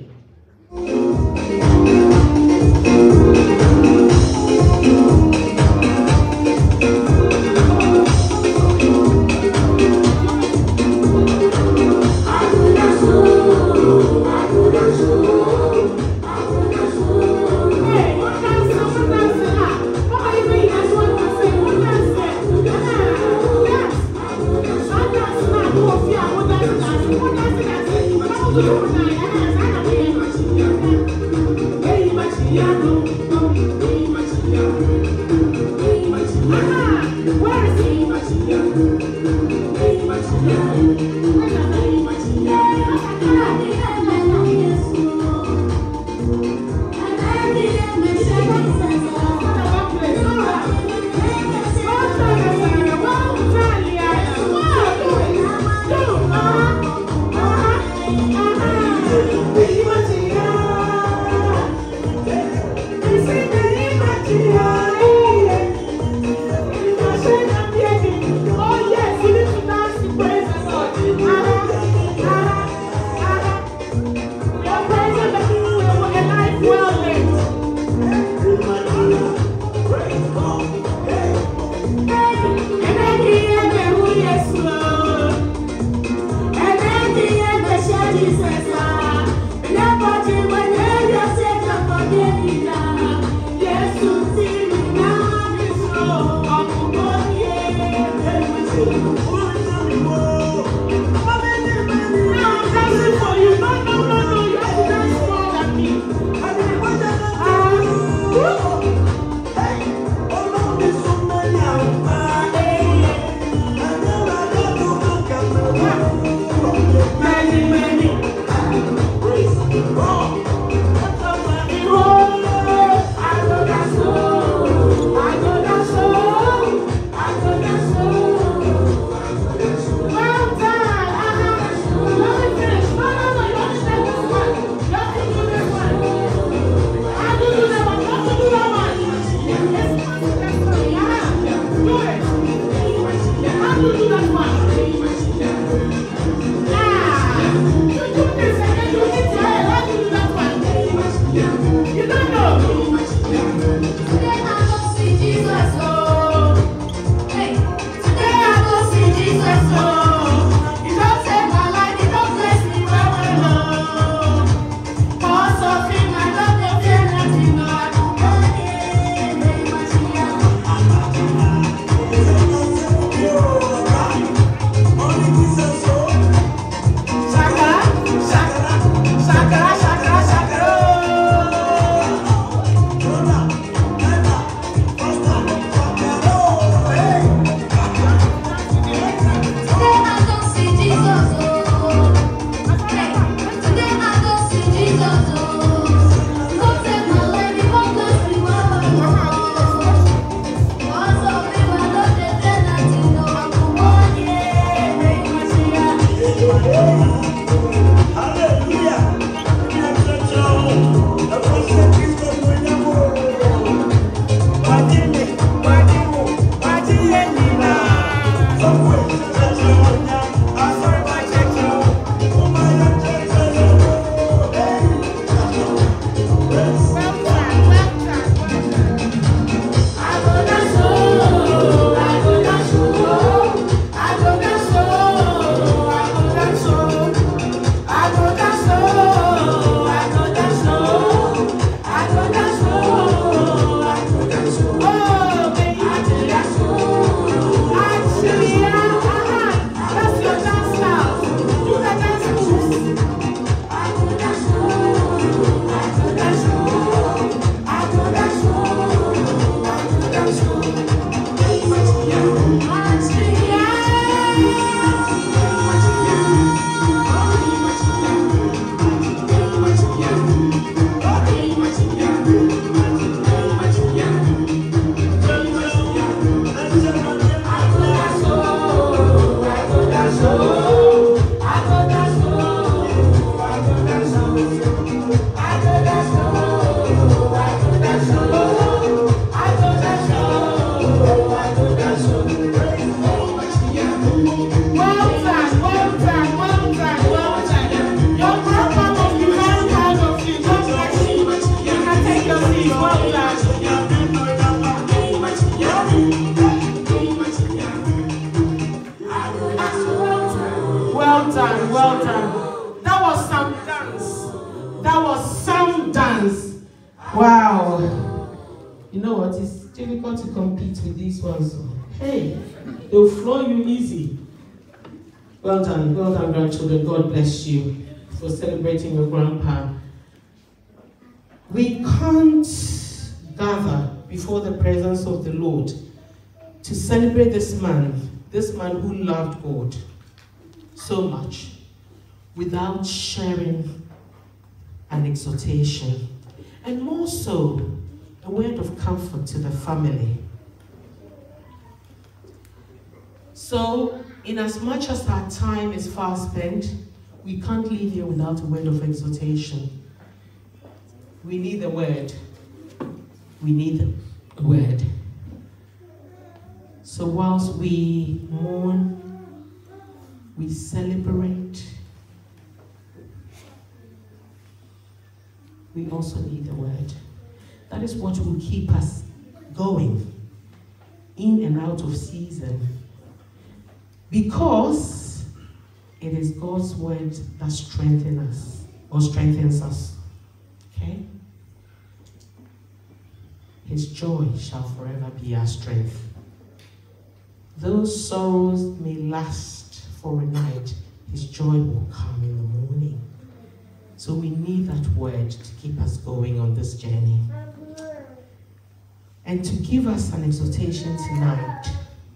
Oh! That was some dance. Wow. You know what? It's difficult to compete with these ones. Hey, they'll flow you easy. Well done, well done, grandchildren. God bless you for celebrating your grandpa. We can't gather before the presence of the Lord to celebrate this man, this man who loved God so much, without sharing an exhortation, and more so, a word of comfort to the family. So, in as much as our time is fast spent, we can't leave here without a word of exhortation. We need the word. We need the word. So whilst we mourn, we celebrate, we also need the word. That is what will keep us going in and out of season. Because it is God's word that strengthens us, or strengthens us. Okay? His joy shall forever be our strength. Those sorrows may last for a night, his joy will come in the morning. So we need that word to keep us going on this journey. And to give us an exhortation tonight,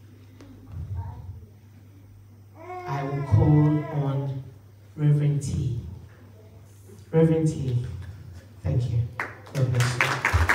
I will call on Reverend T. Reverend T, thank you. God bless you.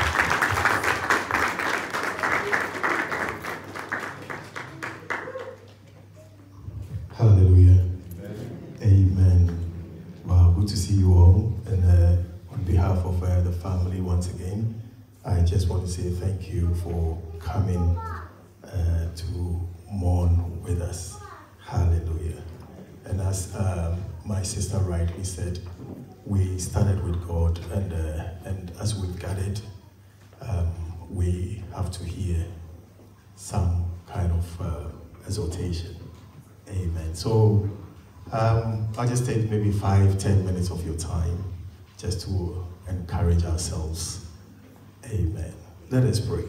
Hallelujah. Amen. Amen. Wow, good to see you all. And uh, on behalf of uh, the family, once again, I just want to say thank you for coming uh, to mourn with us. Hallelujah. And as um, my sister rightly said, we started with God, and uh, and as we've gathered, um, we have to hear some kind of uh, exhortation. Amen. So um, I'll just take maybe five, ten minutes of your time just to encourage ourselves. Amen. Let us pray.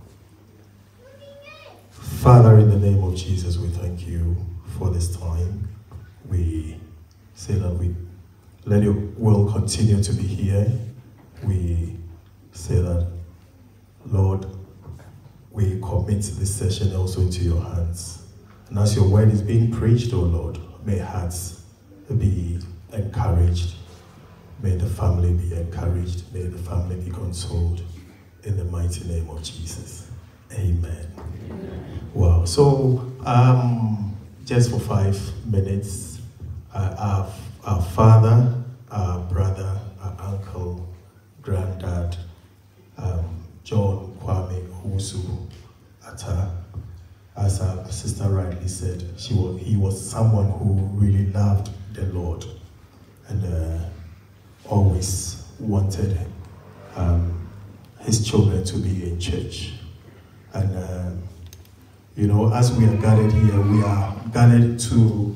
Father, in the name of Jesus, we thank you for this time. We say that we let your will continue to be here. We say that, Lord, we commit this session also into your hands. And as your word is being preached, O Lord, may hearts be encouraged. May the family be encouraged. May the family be consoled. In the mighty name of Jesus. Amen. Amen. Wow. So, um, just for five minutes, uh, our, our father, our brother, our uncle, granddad, um, John Kwame Owusu Atta, as our sister rightly said, she was, he was someone who really loved the Lord and uh, always wanted um, his children to be in church. And uh, you know, as we are gathered here, we are gathered to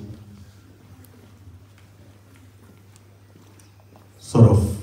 sort of,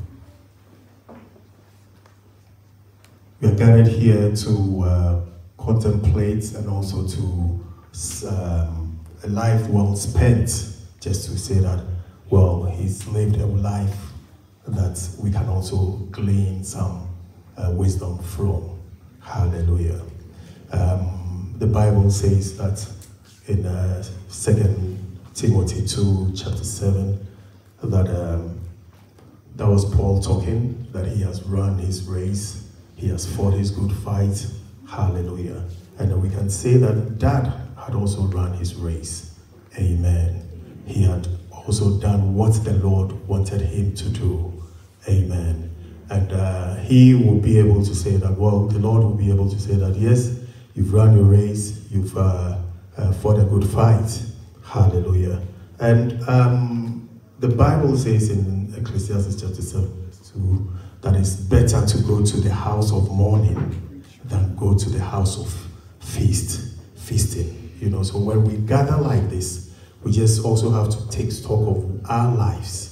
we are gathered here to uh, contemplate and also to um, a life well spent, just to say that, well, he's lived a life that we can also glean some uh, wisdom from. Hallelujah. Um, the Bible says that in uh, Second Timothy two, chapter seven, that um, that was Paul talking, that he has run his race, he has fought his good fight. Hallelujah. And we can say that Dad had also run his race. Amen. He had also done what the Lord wanted him to do. Amen. And uh, he will be able to say that, well, the Lord will be able to say that, yes, you've run your race, you've uh, uh, fought a good fight. Hallelujah. And um, the Bible says in Ecclesiastes chapter seven, two, that it's better to go to the house of mourning than go to the house of feast, feasting. You know, so when we gather like this, we just also have to take stock of our lives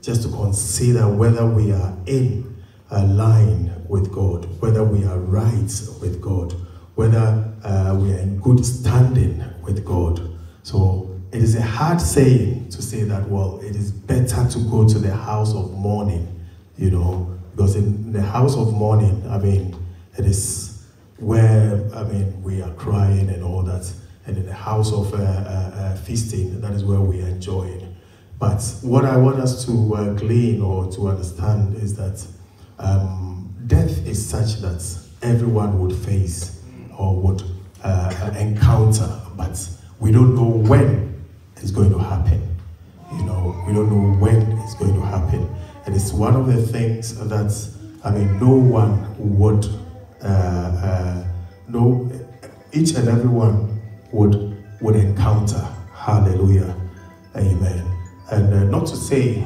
just to consider whether we are in a line with God, whether we are right with God, whether uh, we are in good standing with God. So it is a hard saying to say that, well, it is better to go to the house of mourning, you know, because in the house of mourning, I mean, it is where, I mean, we are crying and all that. And in the house of uh, uh, uh, feasting, that is where we are enjoying. But what I want us to uh, glean or to understand is that um, death is such that everyone would face or would uh, encounter, but we don't know when it's going to happen. You know, we don't know when it's going to happen. And it's one of the things that, I mean, no one would, uh, uh, no, each and every one would, would encounter. Hallelujah. Amen. And uh, not to say,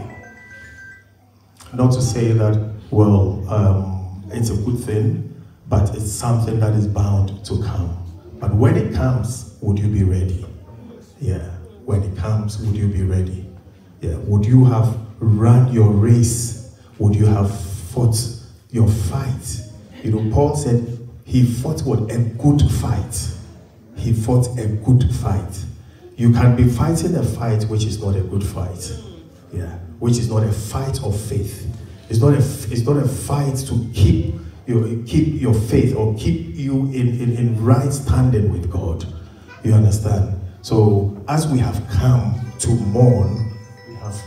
not to say that, well, um, it's a good thing, but it's something that is bound to come. But when it comes, would you be ready? Yeah. When it comes, would you be ready? Yeah. Would you have run your race? Would you have fought your fight? You know, Paul said he fought what? A good fight. He fought a good fight. You can be fighting a fight which is not a good fight. Yeah. Which is not a fight of faith. It's not a, it's not a fight to keep your, keep your faith or keep you in, in, in right standing with God. You understand? So as we have come to mourn, we have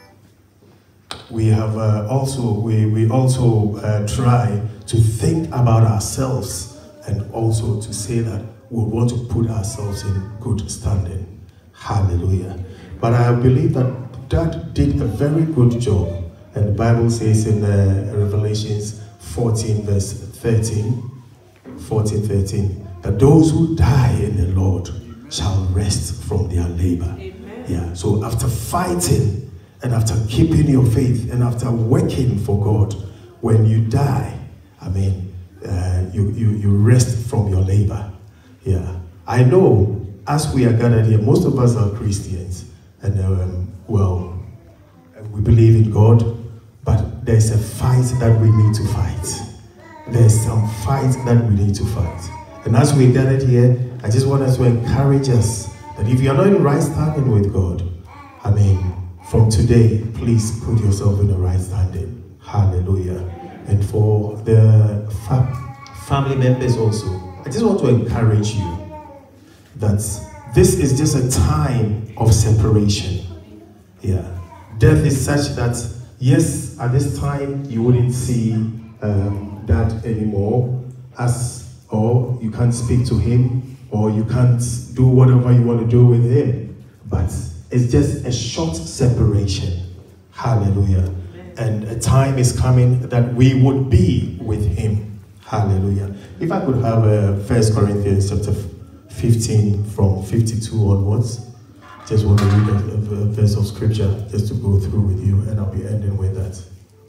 we have uh, also we we also uh, try to think about ourselves and also to say that we want to put ourselves in good standing. Hallelujah. But I believe that Dad did a very good job, and the Bible says in uh, Revelations fourteen verse thirteen, fourteen thirteen, that those who die in the Lord shall rest from their labor. Amen. Yeah. So after fighting and after keeping your faith and after working for God, when you die, I mean, uh, you, you, you rest from your labor. Yeah. I know as we are gathered here, most of us are Christians, and um, well, we believe in God, but there's a fight that we need to fight. There's some fight that we need to fight. And as we gathered here, I just want us to encourage us that if you are not in right standing with God, I mean, from today, please put yourself in the right standing. Hallelujah. And for the fa family members also, I just want to encourage you that this is just a time of separation. Yeah. Death is such that, yes, at this time, you wouldn't see um, Dad anymore, as, or you can't speak to him, or you can't do whatever you want to do with him. But it's just a short separation. Hallelujah. And a time is coming that we would be with him. Hallelujah. If I could have uh, First Corinthians chapter fifteen from fifty-two onwards. Just want to read a, a, a verse of scripture just to go through with you, and I'll be ending with that.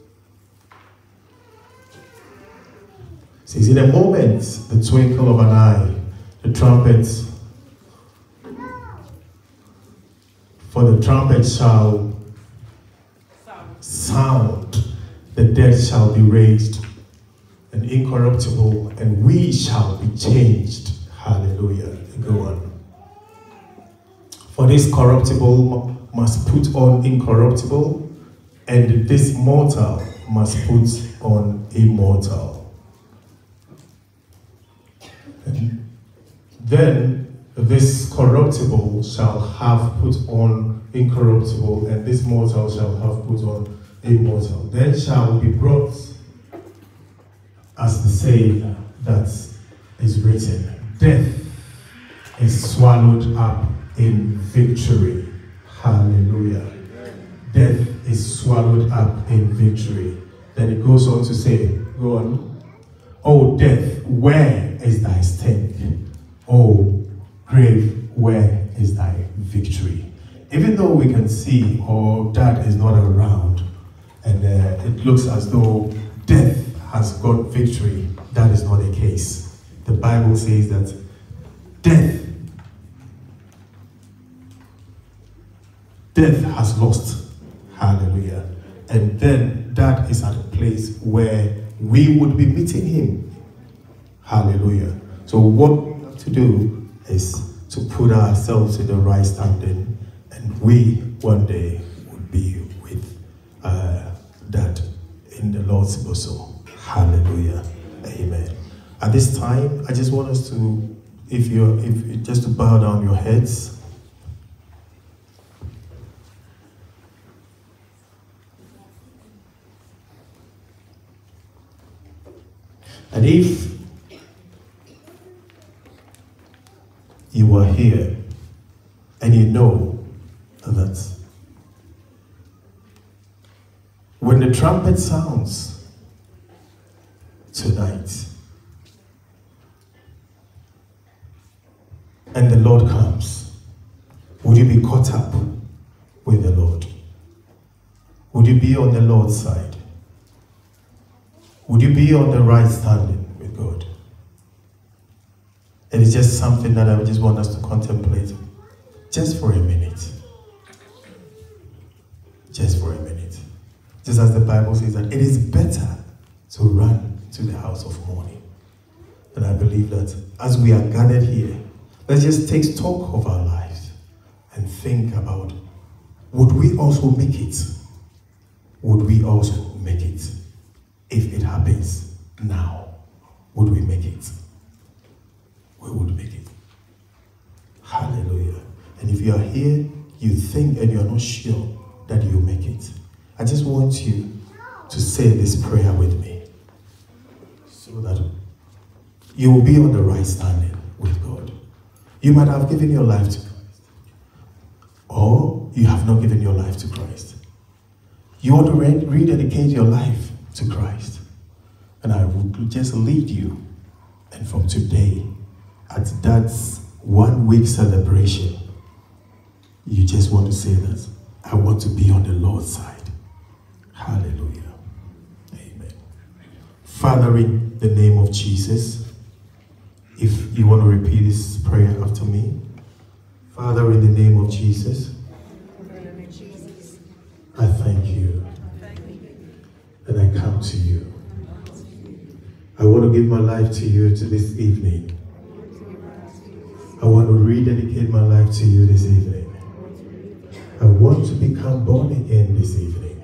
It says, in a moment, the twinkle of an eye, the trumpet, for the trumpet shall sound, the dead shall be raised, and incorruptible, and we shall be changed. Hallelujah. Go on. For this corruptible must put on incorruptible, and this mortal must put on immortal. And then this corruptible shall have put on incorruptible, and this mortal shall have put on immortal. Then shall be brought, as the saying that is written, death is swallowed up in victory. Hallelujah. Death is swallowed up in victory. Then it goes on to say, go on. Oh death, where is thy sting? Oh grave, where is thy victory? Even though we can see, oh, Dad is not around, and uh, it looks as though death has got victory, that is not the case. The Bible says that death Death has lost. Hallelujah. And then that is at a place where we would be meeting him. Hallelujah. So what we have to do is to put ourselves in the right standing, and we one day would be with uh, that in the Lord's bosom. Hallelujah. Amen. At this time, I just want us to, if you're, if just to bow down your heads. And if you are here and you know that when the trumpet sounds tonight and the Lord comes, would you be caught up with the Lord? Would you be on the Lord's side? Would you be on the right standing with God? It is just something that I just want us to contemplate just for a minute. Just for a minute. Just as the Bible says that it is better to run to the house of mourning. And I believe that as we are gathered here, let's just take stock of our lives and think about, would we also make it? Would we also make it? If it happens now, would we make it? We would make it. Hallelujah. And if you are here, you think and you are not sure that you'll make it, I just want you to say this prayer with me so that you will be on the right standing with God. You might have given your life to Christ, or you have not given your life to Christ. You want to re- rededicate your life to Christ, and I will just lead you, and from today, at that one week celebration, you just want to say that I want to be on the Lord's side. Hallelujah. Amen. Father, in the name of Jesus, if you want to repeat this prayer after me. Father, in the name of Jesus, I thank you. And I come to you. I want to give my life to you to this evening. I want to rededicate my life to you this evening. I want to become born again this evening,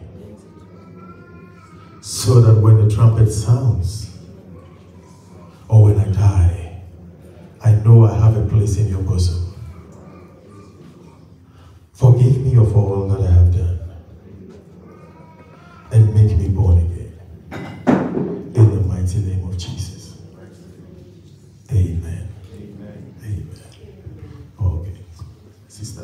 so that when the trumpet sounds, or when I die, I know I have a place in your bosom. Forgive me of all that I have done, and make me born again. In the mighty name of Jesus. Amen. Amen. Amen. Okay. Sister.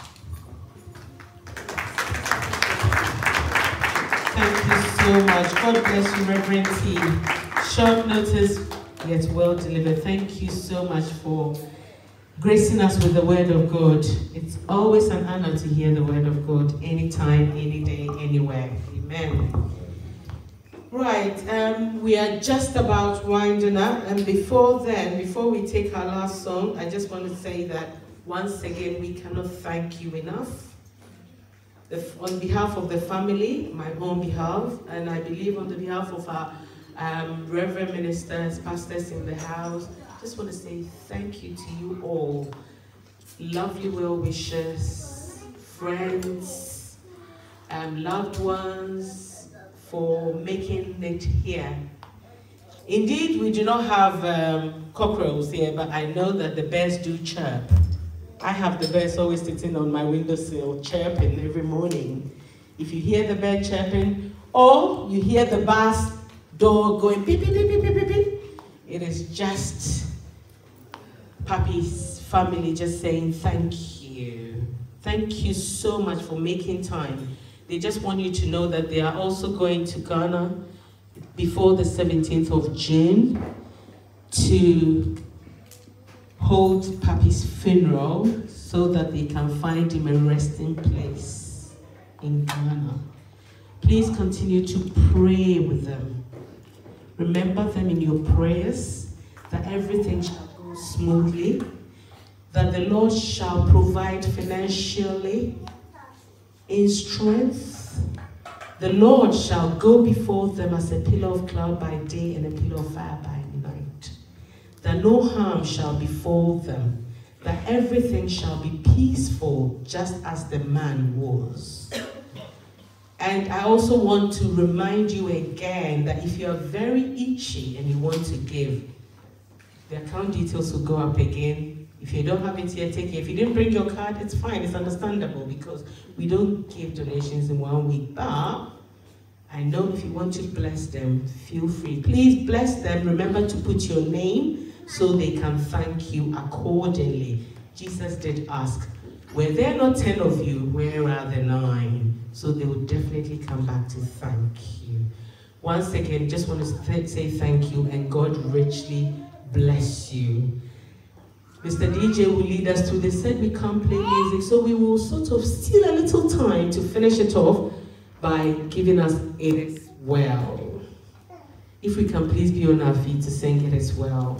Thank you so much. God bless you, Reverend T. Short notice, yet well delivered. Thank you so much for gracing us with the word of God. It's always an honor to hear the word of God anytime, any day, anywhere. Amen. Right, um, we are just about winding up, and before then, before we take our last song, I just want to say that once again, we cannot thank you enough. The, on behalf of the family, my own behalf, and I believe on the behalf of our um, Reverend Ministers, pastors in the house, just want to say thank you to you all. Lovely well-wishers, friends, um, loved ones, for making it here. Indeed, we do not have um, cockerels here, but I know that the birds do chirp. I have the birds always sitting on my windowsill chirping every morning. If you hear the bird chirping, or you hear the bus door going beep, beep, beep, beep, beep, beep, beep, it is just Papi's family just saying thank you. Thank you so much for making time. They just want you to know that they are also going to Ghana before the seventeenth of June to hold Papi's funeral so that they can find him a resting place in Ghana. Please continue to pray with them. Remember them in your prayers, that everything shall go smoothly, that the Lord shall provide financially, in strength, The Lord shall go before them as a pillar of cloud by day and a pillar of fire by night. That no harm shall befall them, that everything shall be peaceful, just as the man was. And I also want to remind you again that if you are very itchy and you want to give, the account details will go up again. If you don't have it yet, take it. If you didn't bring your card, it's fine, it's understandable, because we don't give donations in one week. But I know if you want to bless them, feel free. Please bless them. Remember to put your name so they can thank you accordingly. Jesus did ask, were there not ten of you, where are the nine? So they will definitely come back to thank you. Once again, just want to th say thank you, and God richly bless you. Mister D J will lead us through. They said we can't play music, so we will sort of steal a little time to finish it off by giving us It Is Well. If we can please be on our feet to sing It Is Well.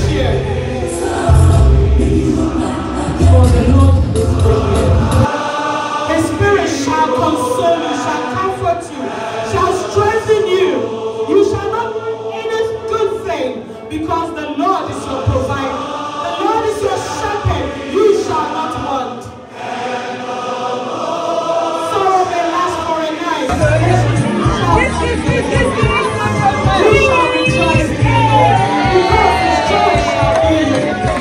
For the Lord is with you. shall comfort you, shall strengthen you. You shall not need any good thing, because the Lord is your provider. The Lord is your shepherd. You shall not want. Sorrow may last for a night. You shall rejoice in the Lord, because his joy shall be you.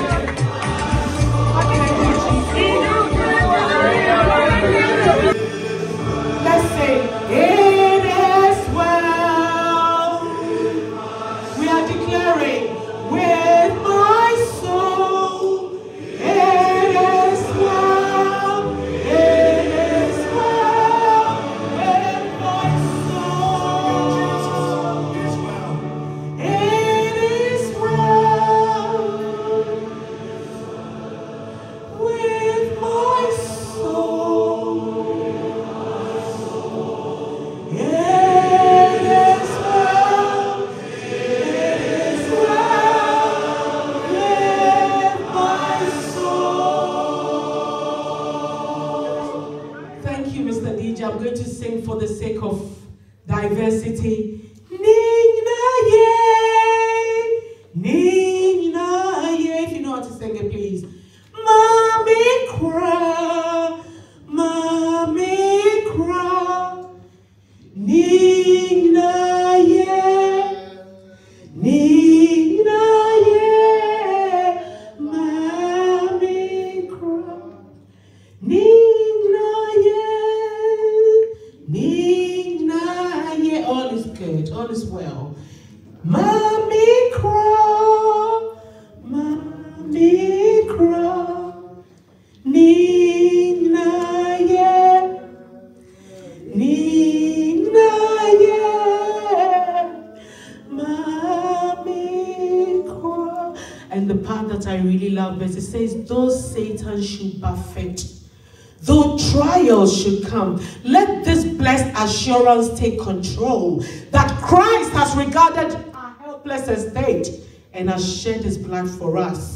Let's say, it is well. We are declaring, with my soul, it is well. It is well with my soul. It is well with my soul. It is well, it is well with my soul. Thank you, Mister D J. I'm going to sing for the sake of diversity. Nina ye, Nina ye. If you know how to sing it, please. Mommy cry, mommy cry. Nina ye, Nina ye, mommy cry. Nina ye, Nina ye. All is good, all is well. Mommy cry, mommy cry. Nina ye, Nina ye, mommy cry. And the part that I really love best, it says, though Satan should buffet, though trials should come, let this blessed assurance take control, that Christ has regarded our helpless estate and has shed his blood for us.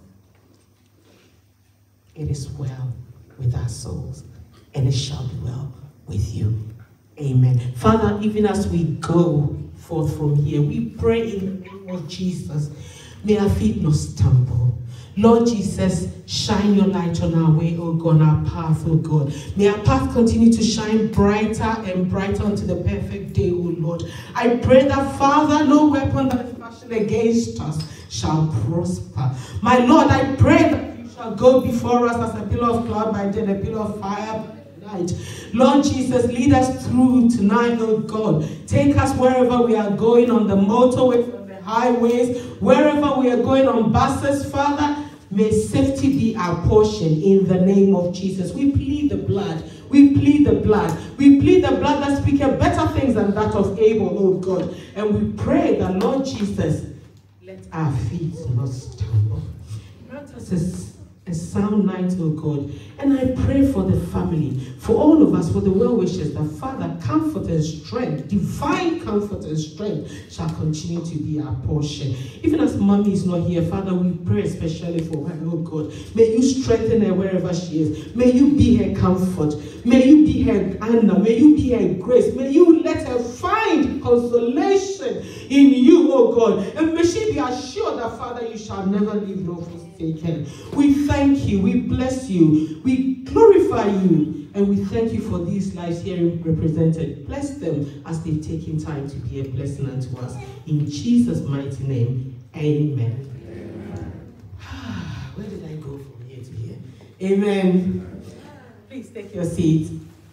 It is well with our souls, and it shall be well with you. Amen. Father, even as we go forth from here, we pray in the name of Jesus, may our feet not stumble. Lord Jesus, shine your light on our way, oh God, our path, oh God. May our path continue to shine brighter and brighter unto the perfect day, oh Lord. I pray that, Father, no weapon that is fashioned against us shall prosper. My Lord, I pray that you shall go before us as a pillar of cloud by day and a pillar of fire by night. Lord Jesus, lead us through tonight, oh God. Take us wherever we are going, on the motorways, on the highways, wherever we are going on buses, Father. May safety be our portion in the name of Jesus. We plead the blood. We plead the blood. We plead the blood that speaketh better things than that of Abel, oh God. And we pray that, Lord Jesus, let our feet not stumble. Grant us a, a sound night, oh God. And I pray for the family, for all of us, for the well-wishers, that Father, comfort and strength, divine comfort and strength shall continue to be our portion. Even as Mommy is not here, Father, we pray especially for her, oh God. May you strengthen her wherever she is. May you be her comfort. May you be her honor. May you be her grace. May you let her find consolation in you, oh God. And may she be assured that, Father, you shall never leave nor forsake her. We thank you. We bless you. We glorify you. And we thank you for these lives here represented. Bless them as they've taken time to be a blessing unto us. In Jesus' mighty name, amen. Amen. Where did I go from here to here? Amen. Please take your seat.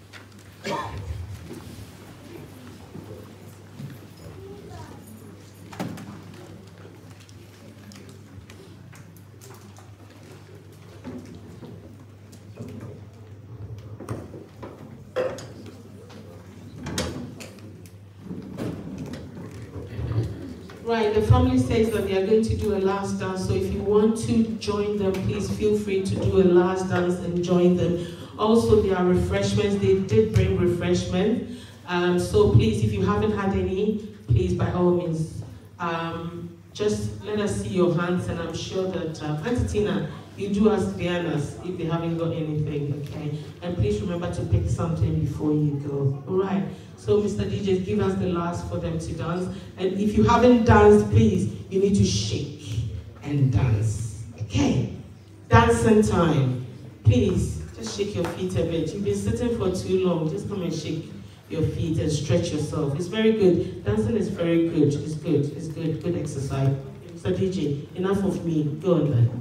Right, the family says that they are going to do a last dance, so if you want to join them, please feel free to do a last dance and join them. Also, there are refreshments. They did bring refreshments. Um, so please, if you haven't had any, please, by all means, um, just let us see your hands, and I'm sure that, uh, Auntie Tina, You do ask the others if they haven't got anything, okay? And please remember to pick something before you go. All right. So, Mister D J, give us the last for them to dance. And if you haven't danced, please, you need to shake and dance. Okay? Dancing time. Please, just shake your feet a bit. You've been sitting for too long. Just come and shake your feet and stretch yourself. It's very good. Dancing is very good. It's good. It's good. Good exercise. Mister D J, enough of me. Go on then.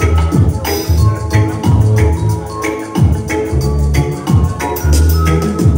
Thank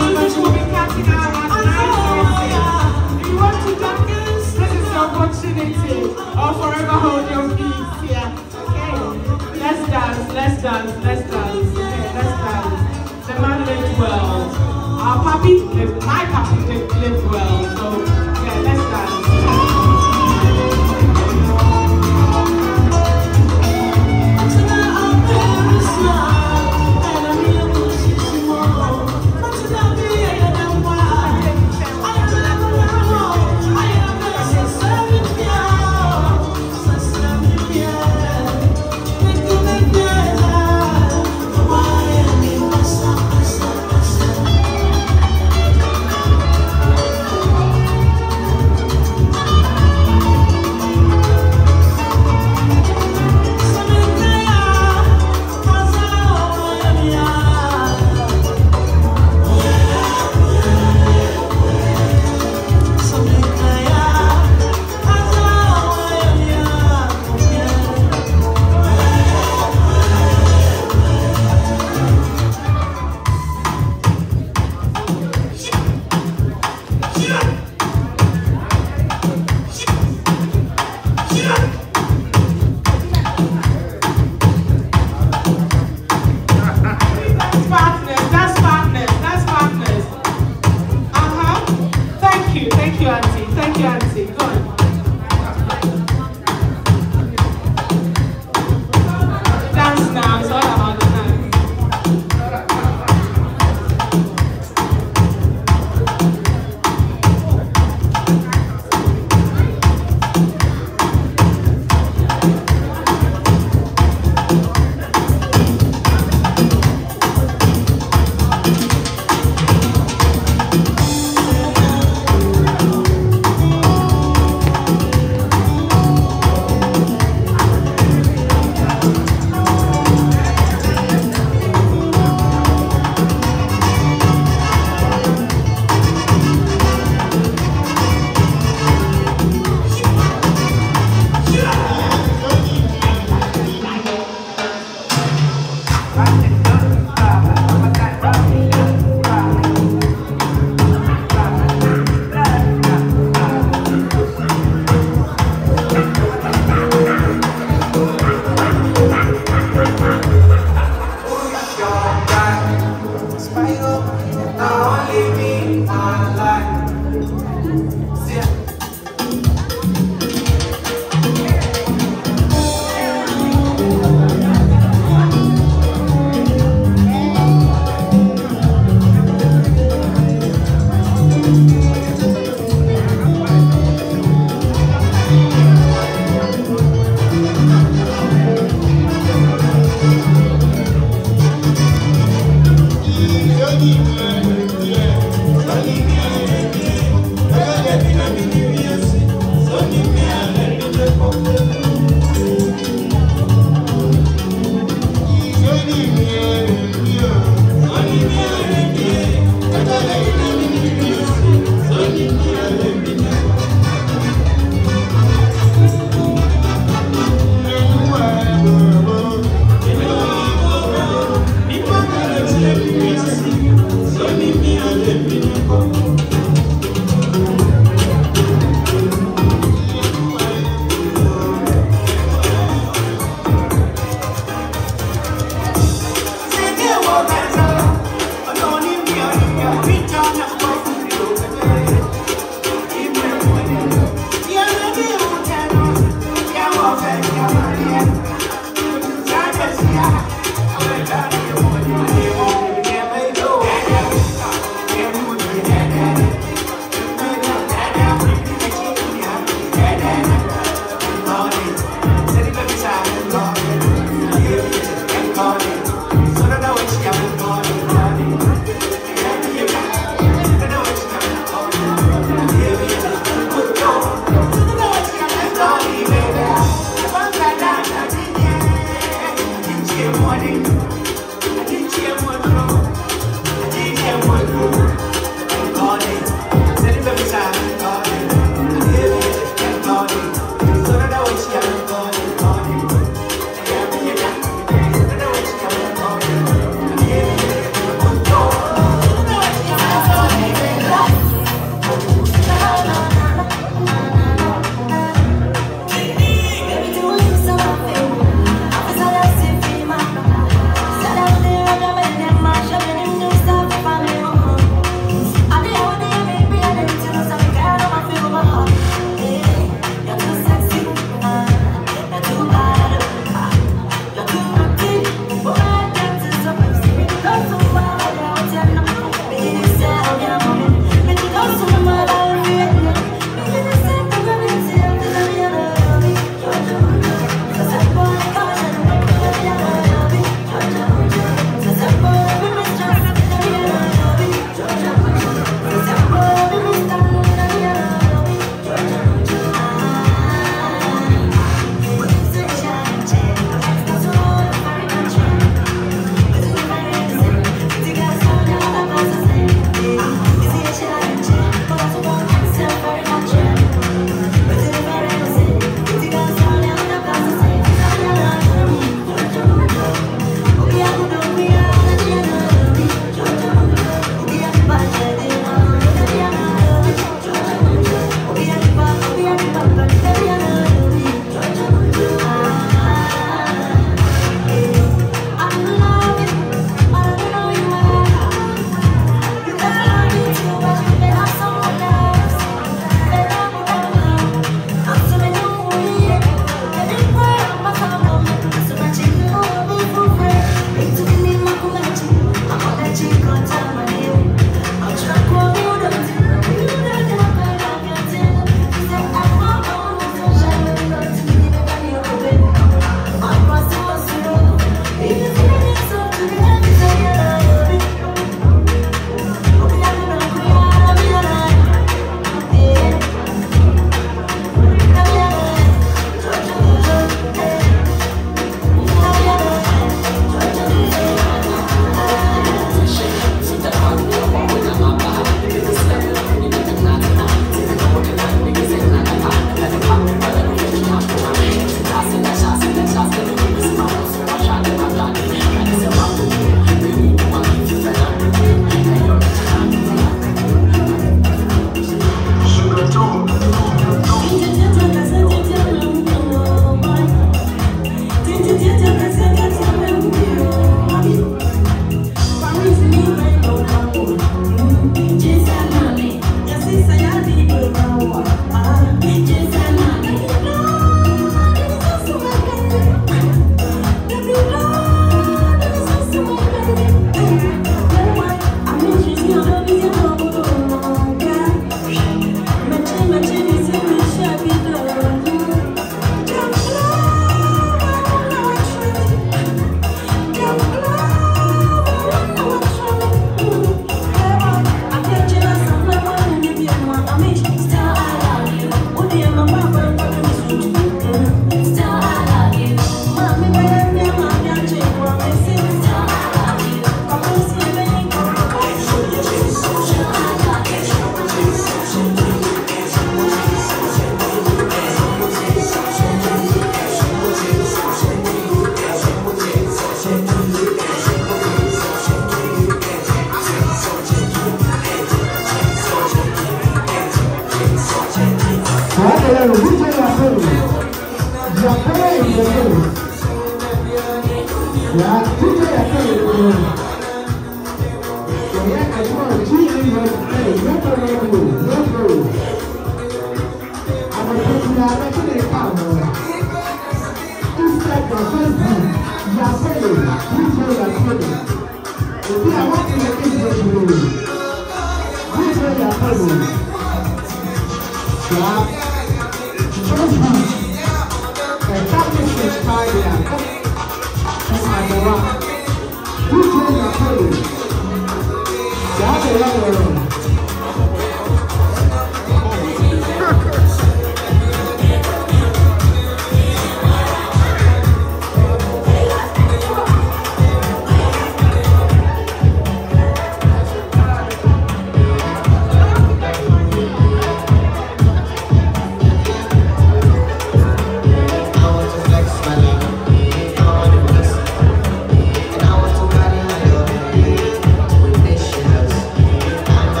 I'm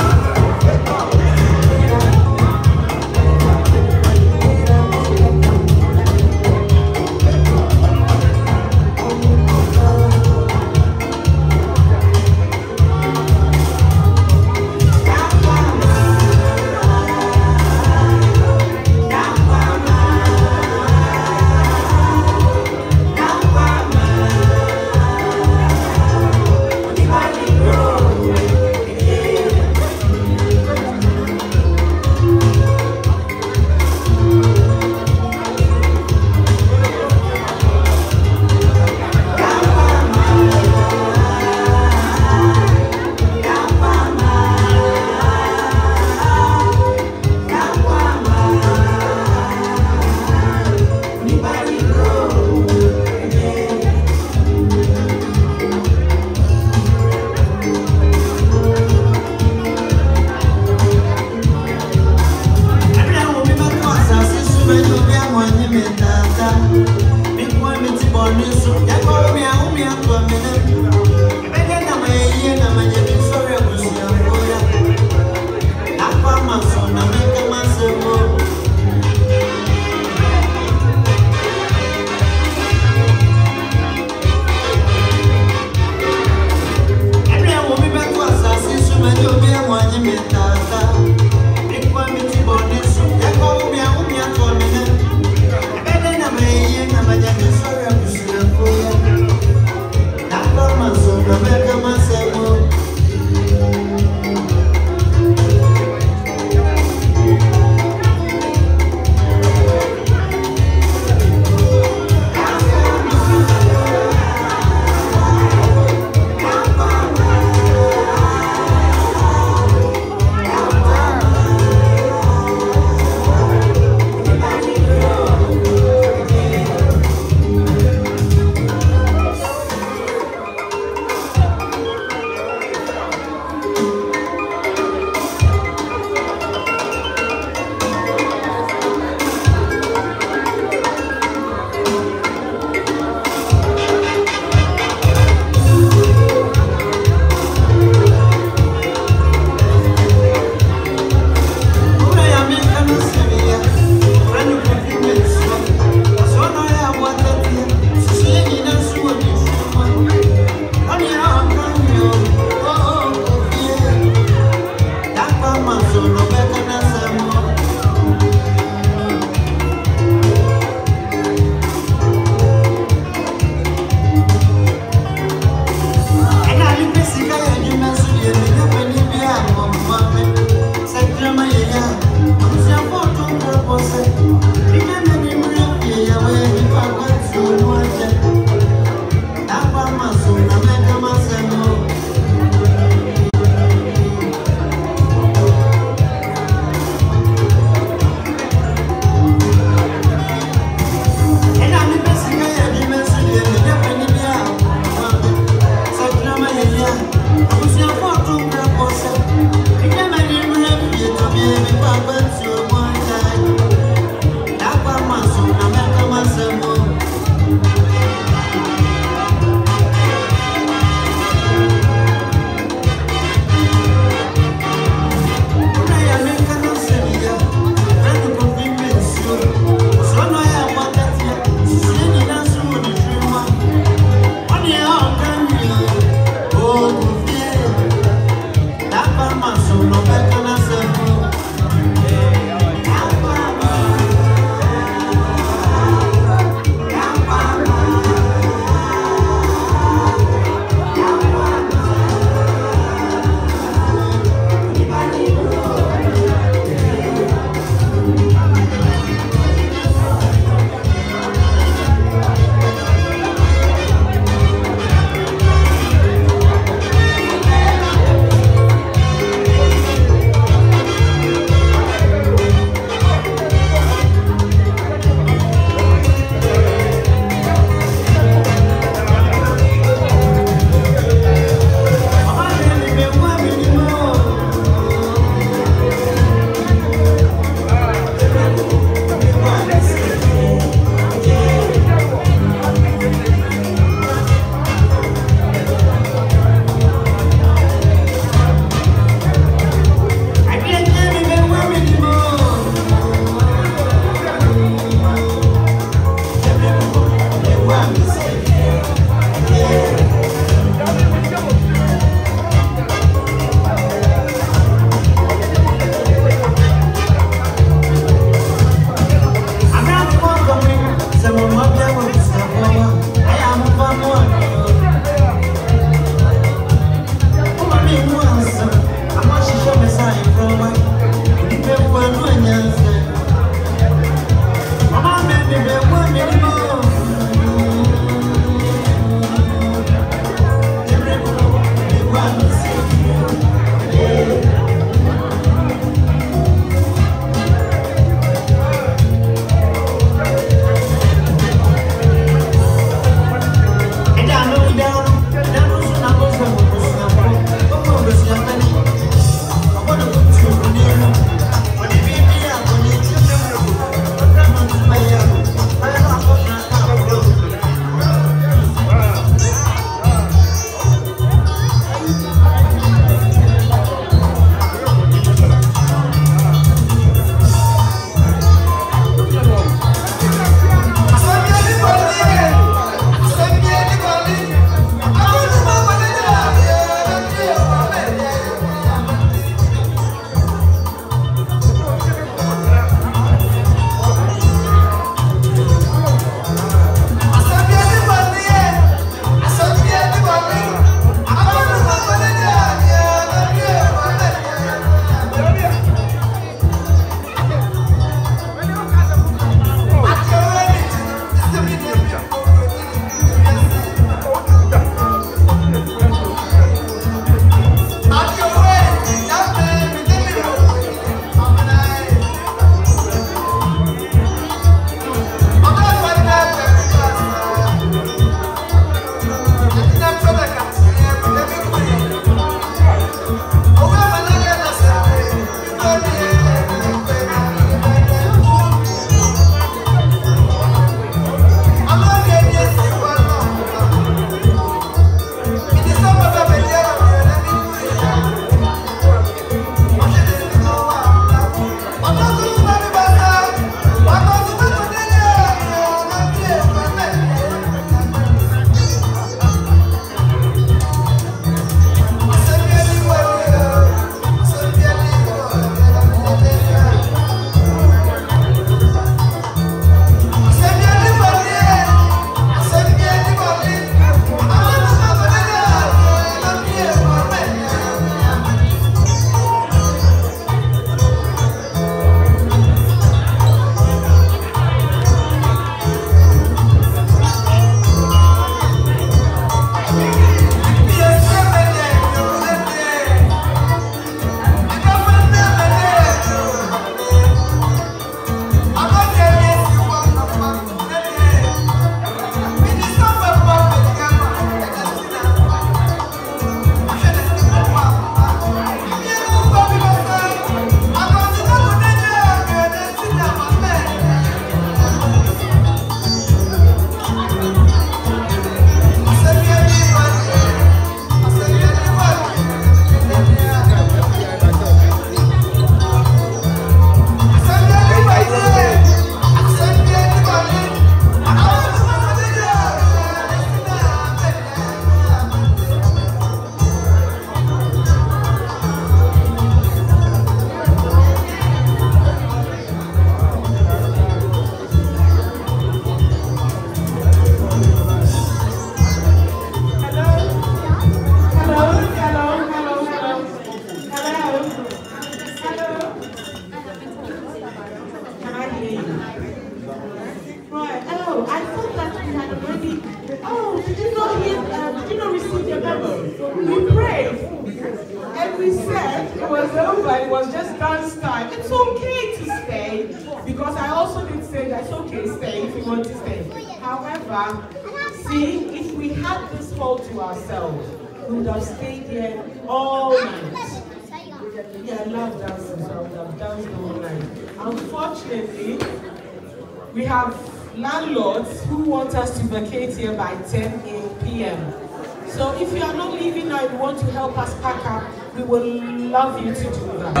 did you not hear, uh, did you not receive the memo? We prayed and we said it was over, it was just dance time. It's okay to stay, because I also did say that it's okay, stay if you want to stay. However, see, if we had this hall to ourselves, we would have stayed here all night. Yeah, I love dancing, so I would have danced all night. Unfortunately, we have landlords who want us to vacate here by ten p m So if you are not leaving now and you want to help us pack up, we will love you to do that.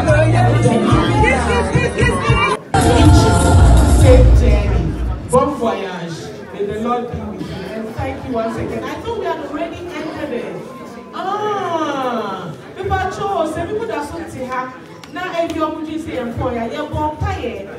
Safe journey. Bon voyage. May the Lord be with you. And thank you once again. I thought we had already entered it. Ah, people chose, people that saw to have. Now, if you're going to say, employer, you're going to pay it.